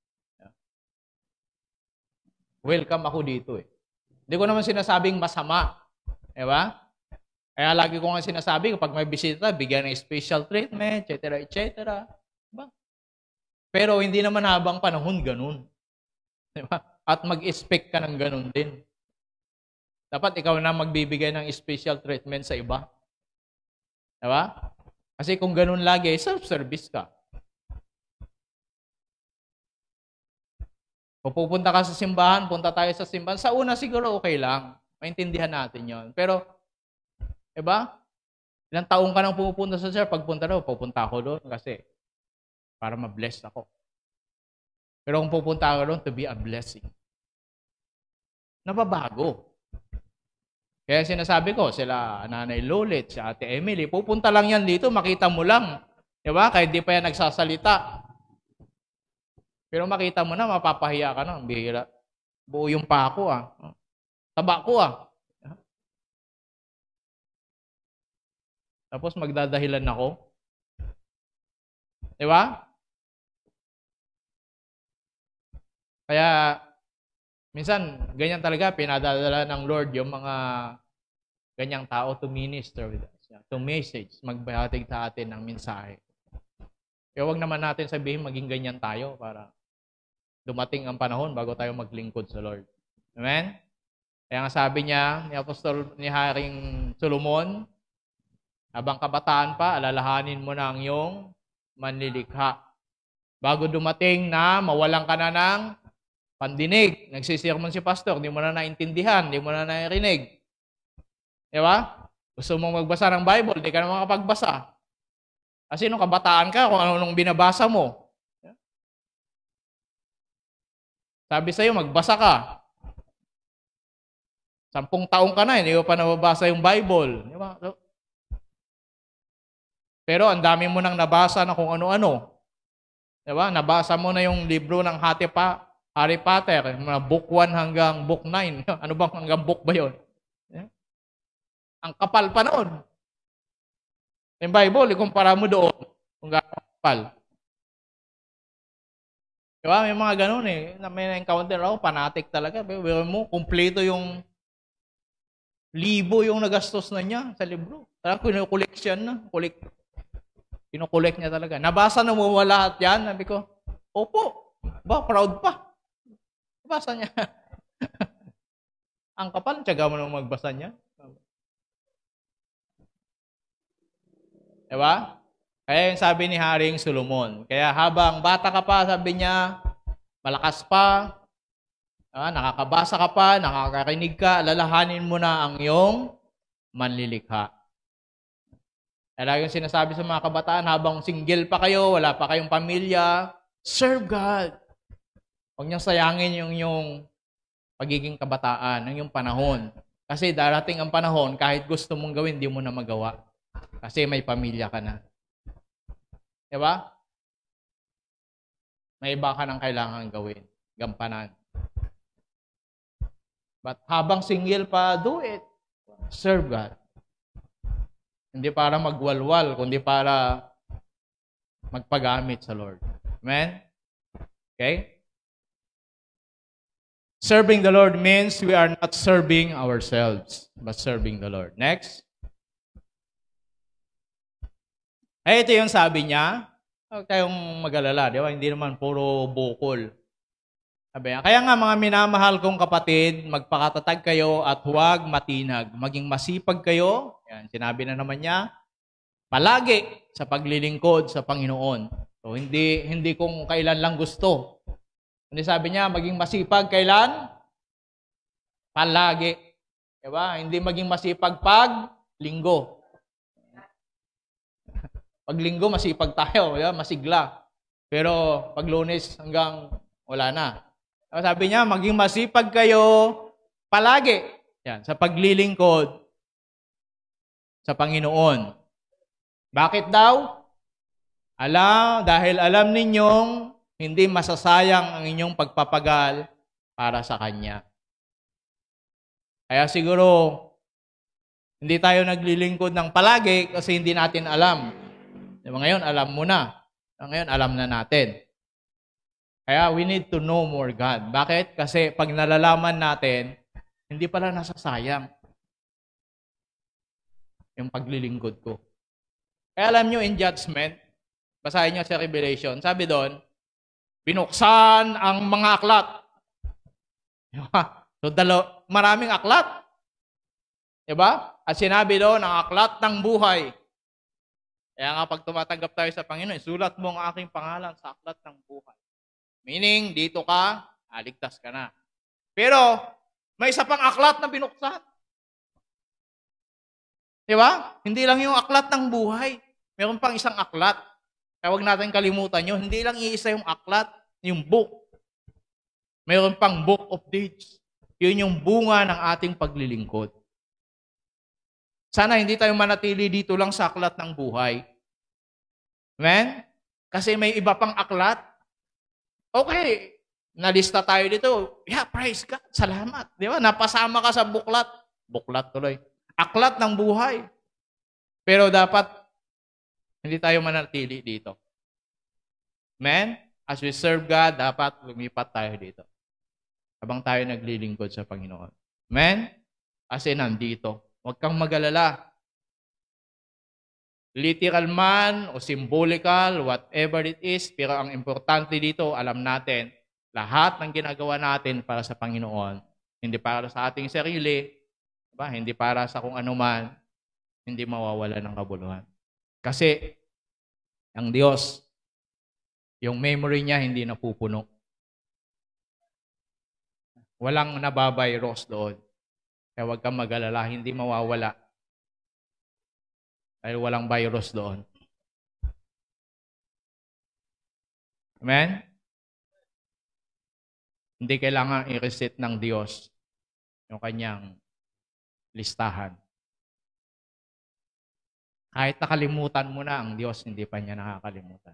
Welcome ako dito eh. Hindi ko naman sinasabing masama. Diba? Kaya lagi ko nga sinasabi, kapag may bisita, bigyan ng special treatment, et cetera, et cetera. Diba? Pero hindi naman habang panahon ganun. Diba? At mag-expect ka ng ganun din. Dapat ikaw na magbibigay ng special treatment sa iba. Diba? Kasi kung ganun lagi, self-service ka. Kung pupunta ka sa simbahan, punta tayo sa simbahan, sa una siguro okay lang. Maintindihan natin yon. Pero, diba? Ilang taong ka nang pupunta sa church, pagpunta daw, pupunta ako doon kasi para ma-bless ako. Pero kung pupunta ako doon, to be a blessing. Nababago. Kaya sinasabi ko, sila Nanay Lolit, si Ate Emily, pupunta lang yan dito, makita mo lang. Diba? Kahit di pa yan nagsasalita. Pero makita mo na, mapapahiya ka na. Bihira. Buo yung pako ah. Taba ko ah. Tapos magdadahilan ako. Diba? Kaya, minsan, ganyan talaga, pinadadala ng Lord yung mga ganyang tao to minister with us, to message, magbahatig sa atin ng mensahe. Kaya huwag naman natin sabihin maging ganyan tayo para dumating ang panahon bago tayo maglingkod sa Lord. Amen? Kaya nga sabi niya, ni Apostol ni Haring Solomon, habang kabataan pa, alalahanin mo na ang iyong manlilikha. Bago dumating na mawalan ka na ng pandinig. Nagsisirmon si pastor, hindi mo na naintindihan, hindi mo na narinig. Di ba? Gusto mong magbasa ng Bible, hindi ka na makapagbasa. Kasi nung kabataan ka, kung ano nung binabasa mo. Sabi sa'yo, magbasa ka. Sampung taong ka na, hindi ko pa nababasa yung Bible. Di ba? Pero ang dami mo nang nabasa na kung ano-ano. Di ba? Nabasa mo na yung libro ng Hati pa, Harry Potter, mga book one hanggang book nine. Ano bang hanggang book ba yun? Yeah. Ang kapal pa noon. Yung Bible, ikumpara mo doon kung gaano kapal. Diba? May mga ganun eh. May na-encounter ako, fanatic talaga. Pero mo, kumpleto yung libo yung nagastos na niya sa libro. Talaga, kinukulik siya na. Kulik. Kinukulik niya talaga. Nabasa na mo lahat yan. Sabi ko, opo. Ba, proud pa. Basa niya. Ang kapal, tiyaga mo nang magbasa niya. Diba? Kaya yung sabi ni Haring Solomon, kaya habang bata ka pa, sabi niya, malakas pa, ah, nakakabasa ka pa, nakakarinig ka, alalahanin mo na ang iyong manlilikha. Kaya lagi yung sinasabi sa mga kabataan, habang single pa kayo, wala pa kayong pamilya, serve God. Huwag niyang sayangin yung yung pagiging kabataan, ng yung panahon. Kasi darating ang panahon, kahit gusto mong gawin, di mo na magawa. Kasi may pamilya ka na. Diba? May iba ka nang kailangan gawin. Gampanan. But habang single pa, do it. Serve God. Hindi para magwalwal, kundi para magpagamit sa Lord. Amen? Okay? Serving the Lord means we are not serving ourselves, but serving the Lord. Next. Ay, ito yung sabi niya. Huwag tayong mag-alala, di ba? Hindi naman puro bukol. Sabi niya, kaya nga mga minamahal kong kapatid, magpakatatag kayo at huwag matinag. Maging masipag kayo. Yan, sinabi na naman niya. Palagi sa paglilingkod sa Panginoon. So, hindi, hindi kung kailan lang gusto. Hindi sabi niya, maging masipag kailan? Palagi. Diba? Hindi maging masipag pag linggo. Pag linggo, masipag tayo. Diba? Masigla. Pero pag Lunes hanggang wala na. Diba? Sabi niya, maging masipag kayo palagi. Yan, sa paglilingkod sa Panginoon. Bakit daw? Alam, dahil alam ninyong hindi masasayang ang inyong pagpapagal para sa Kanya. Kaya siguro, hindi tayo naglilingkod ng palagi kasi hindi natin alam. Diba ngayon, alam mo na. Ngayon, alam na natin. Kaya we need to know more God. Bakit? Kasi pag nalalaman natin, hindi pala nasasayang yung paglilingkod ko. Kaya alam nyo, in judgment, basahin nyo sa Revelation, sabi doon, binuksan ang mga aklat. So, dalo, maraming aklat. Diba? At sinabi doon, ang aklat ng buhay. Kaya nga pag tumatanggap tayo sa Panginoon, sulat mo ang aking pangalan sa aklat ng buhay. Meaning, dito ka, aligtas ka na. Pero, may isa pang aklat na binuksan. Diba? Hindi lang yung aklat ng buhay. Meron pang isang aklat. Kaya huwag natin kalimutan nyo, hindi lang iisa yung aklat, yung book. Mayroon pang book of deeds. Yun yung bunga ng ating paglilingkod. Sana hindi tayo manatili dito lang sa aklat ng buhay. Amen? Kasi may iba pang aklat. Okay, nalista tayo dito. Yeah, praise God. Salamat. Di ba? Napasama ka sa buklat. Buklat tuloy. Aklat ng buhay. Pero dapat hindi tayo manatili dito. Amen? As we serve God, dapat lumipat tayo dito. Habang tayo naglilingkod sa Panginoon. Amen? Kasi nandito. Huwag kang mag-alala. Literal man o symbolical, whatever it is, pero ang importante dito, alam natin, lahat ng ginagawa natin para sa Panginoon, hindi para sa ating sarili, diba? Hindi para sa kung ano man, hindi mawawala ng kabuluhan. Kasi, ang Diyos, yung memory niya hindi napupuno. Walang nababayros doon. Kaya huwag kang mag-alala, hindi mawawala. Dahil walang virus doon. Amen? Hindi kailangan i-reset ng Diyos yung kanyang listahan. Kahit nakalimutan mo na, ang Diyos hindi pa niya nakakalimutan.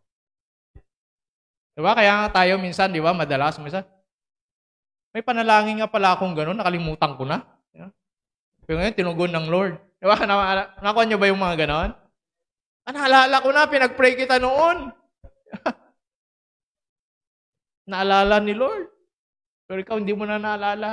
Diba? Kaya nga tayo minsan, di ba, madalas, minsan, may panalangin nga pala akong gano'n, nakalimutan ko na. Diba? Pero ngayon, tinugon ng Lord. Diba? Nakuha niyo ba yung mga gano'n? Ah, naalala ko na, pinag-pray kita noon. Naalala ni Lord. Pero ikaw, hindi mo na naalala.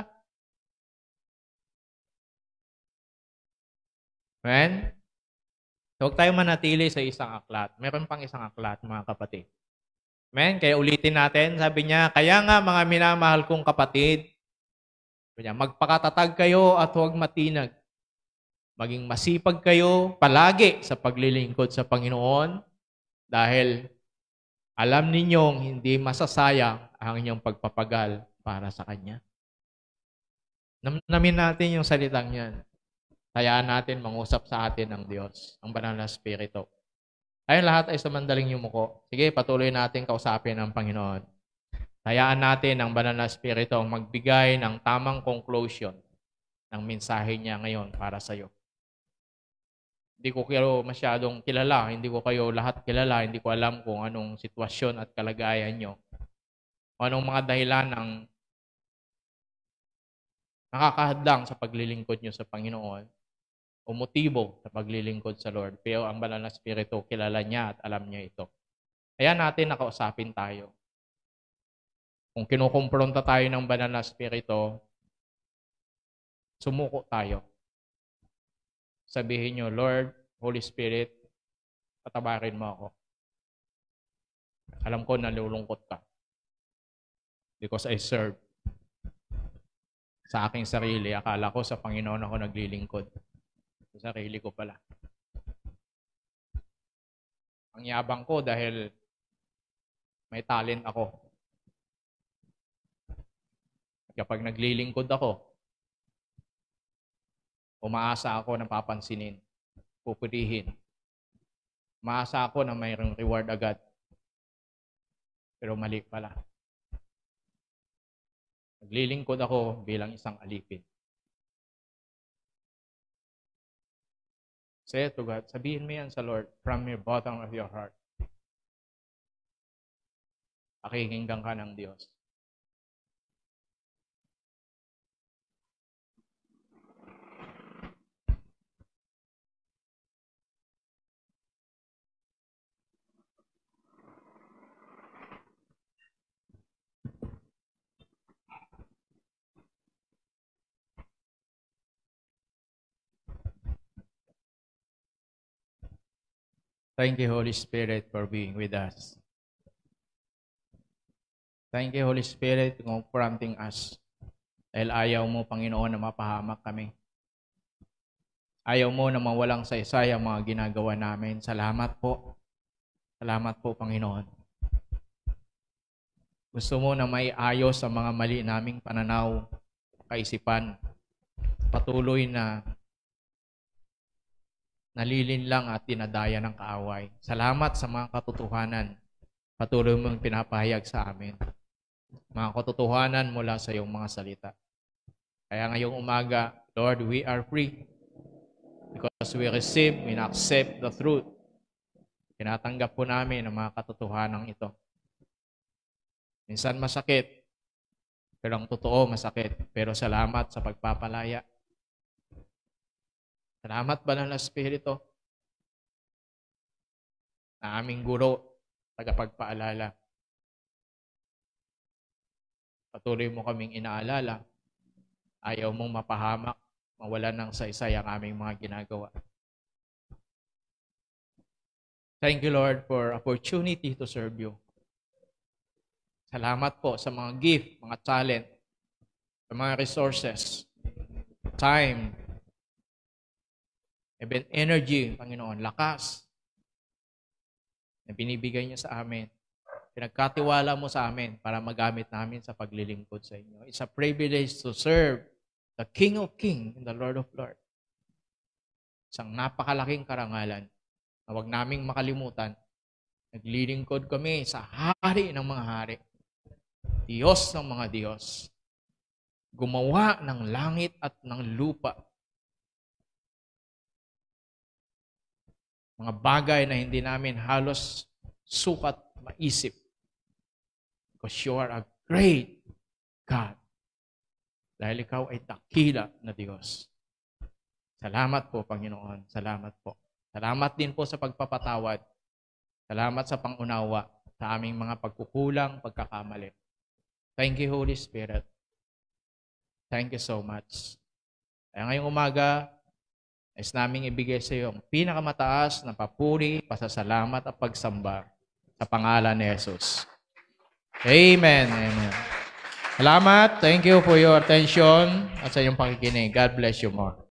Amen? So, huwag tayo manatili sa isang aklat. Meron pang isang aklat, mga kapatid. Amen? Kaya ulitin natin, sabi niya, kaya nga mga minamahal kong kapatid, sabi niya, magpakatatag kayo at huwag matinag. Maging masipag kayo palagi sa paglilingkod sa Panginoon dahil alam ninyong hindi masasayang ang inyong pagpapagal para sa Kanya. Namnamin natin yung salitang yan. Hayaan natin mangusap sa atin ng Diyos, ang banal na Espiritu. Ayun lahat ay sa mandaling yumuko. Sige, patuloy natin kausapin ang Panginoon. Hayaan natin ang banal na Espiritu ang magbigay ng tamang conclusion ng mensahe niya ngayon para sa iyo. Hindi ko kayo masyadong kilala, hindi ko kayo lahat kilala, hindi ko alam kung anong sitwasyon at kalagayan nyo. O anong mga dahilan ng nakakahadlang sa paglilingkod nyo sa Panginoon o motibo sa paglilingkod sa Lord. Pero ang banal na Espiritu, kilala niya at alam niya ito. Kaya natin nakausapin tayo. Kung kinukumpronta tayo ng banal na Espiritu, sumuko tayo. Sabihin nyo, Lord, Holy Spirit, patabarin mo ako. Alam ko nalulungkot ka. Because I serve. Sa aking sarili, akala ko sa Panginoon ako naglilingkod. Sa sarili ko pala. Ang yabang ko dahil may talent ako. Kapag naglilingkod ako, umaasa ako na papansinin, pupurihin. Umaasa ako na mayroong reward agad. Pero mali pala. Naglilingkod ako bilang isang alipin. Say it to God. Sabihin mo yan sa Lord from your bottom of your heart. Pakikinggan ka ng Diyos. Thank you, Holy Spirit, for being with us. Thank you, Holy Spirit, for confronting us. Dahil ayaw mo, Panginoon, na mapahamak kami. Ayaw mo na mawalang saysay ang mga ginagawa namin. Salamat po. Salamat po, Panginoon. Gusto mo na may ayos sa mga mali naming pananaw, kaisipan. Patuloy na nalilinlang at dinadaya ng kaaway. Salamat sa mga katotohanan. Patuloy mong pinapahayag sa amin. Mga katotohanan mula sa iyong mga salita. Kaya ngayong umaga, Lord, we are free. Because we receive, we accept the truth. Tinatanggap po namin ang mga katotohanan ito. Minsan masakit, pero ang totoo masakit. Pero salamat sa pagpapalaya. Salamat, Banal na Espiritu, na aming guro, tagapagpaalala. Patuloy mo kaming inaalala. Ayaw mong mapahamak, mawalan ng saysay ang aming mga ginagawa. Thank you, Lord, for opportunity to serve you. Salamat po sa mga gift, mga talent, sa mga resources, time, even energy, Panginoon, lakas na binibigay niyo sa amin. Pinagkatiwala mo sa amin para magamit namin sa paglilingkod sa inyo. It's a privilege to serve the King of Kings and the Lord of Lords. Isang napakalaking karangalan na huwag naming makalimutan. Naglilingkod kami sa hari ng mga hari. Diyos ng mga Diyos. Gumawa ng langit at ng lupa. Mga bagay na hindi namin halos sukat maisip. Because you are a great God. Dahil ikaw ay dakila na Diyos. Salamat po, Panginoon. Salamat po. Salamat din po sa pagpapatawad. Salamat sa pangunawa sa aming mga pagkukulang, pagkakamali. Thank you, Holy Spirit. Thank you so much. Kaya ngayong umaga, nais naming ibigay sa iyo ang pinakamataas na papuri, pasasalamat at pagsamba sa pangalan ni Jesus. Amen. Amen. Salamat. Thank you for your attention at sa iyong pakikinig. God bless you more.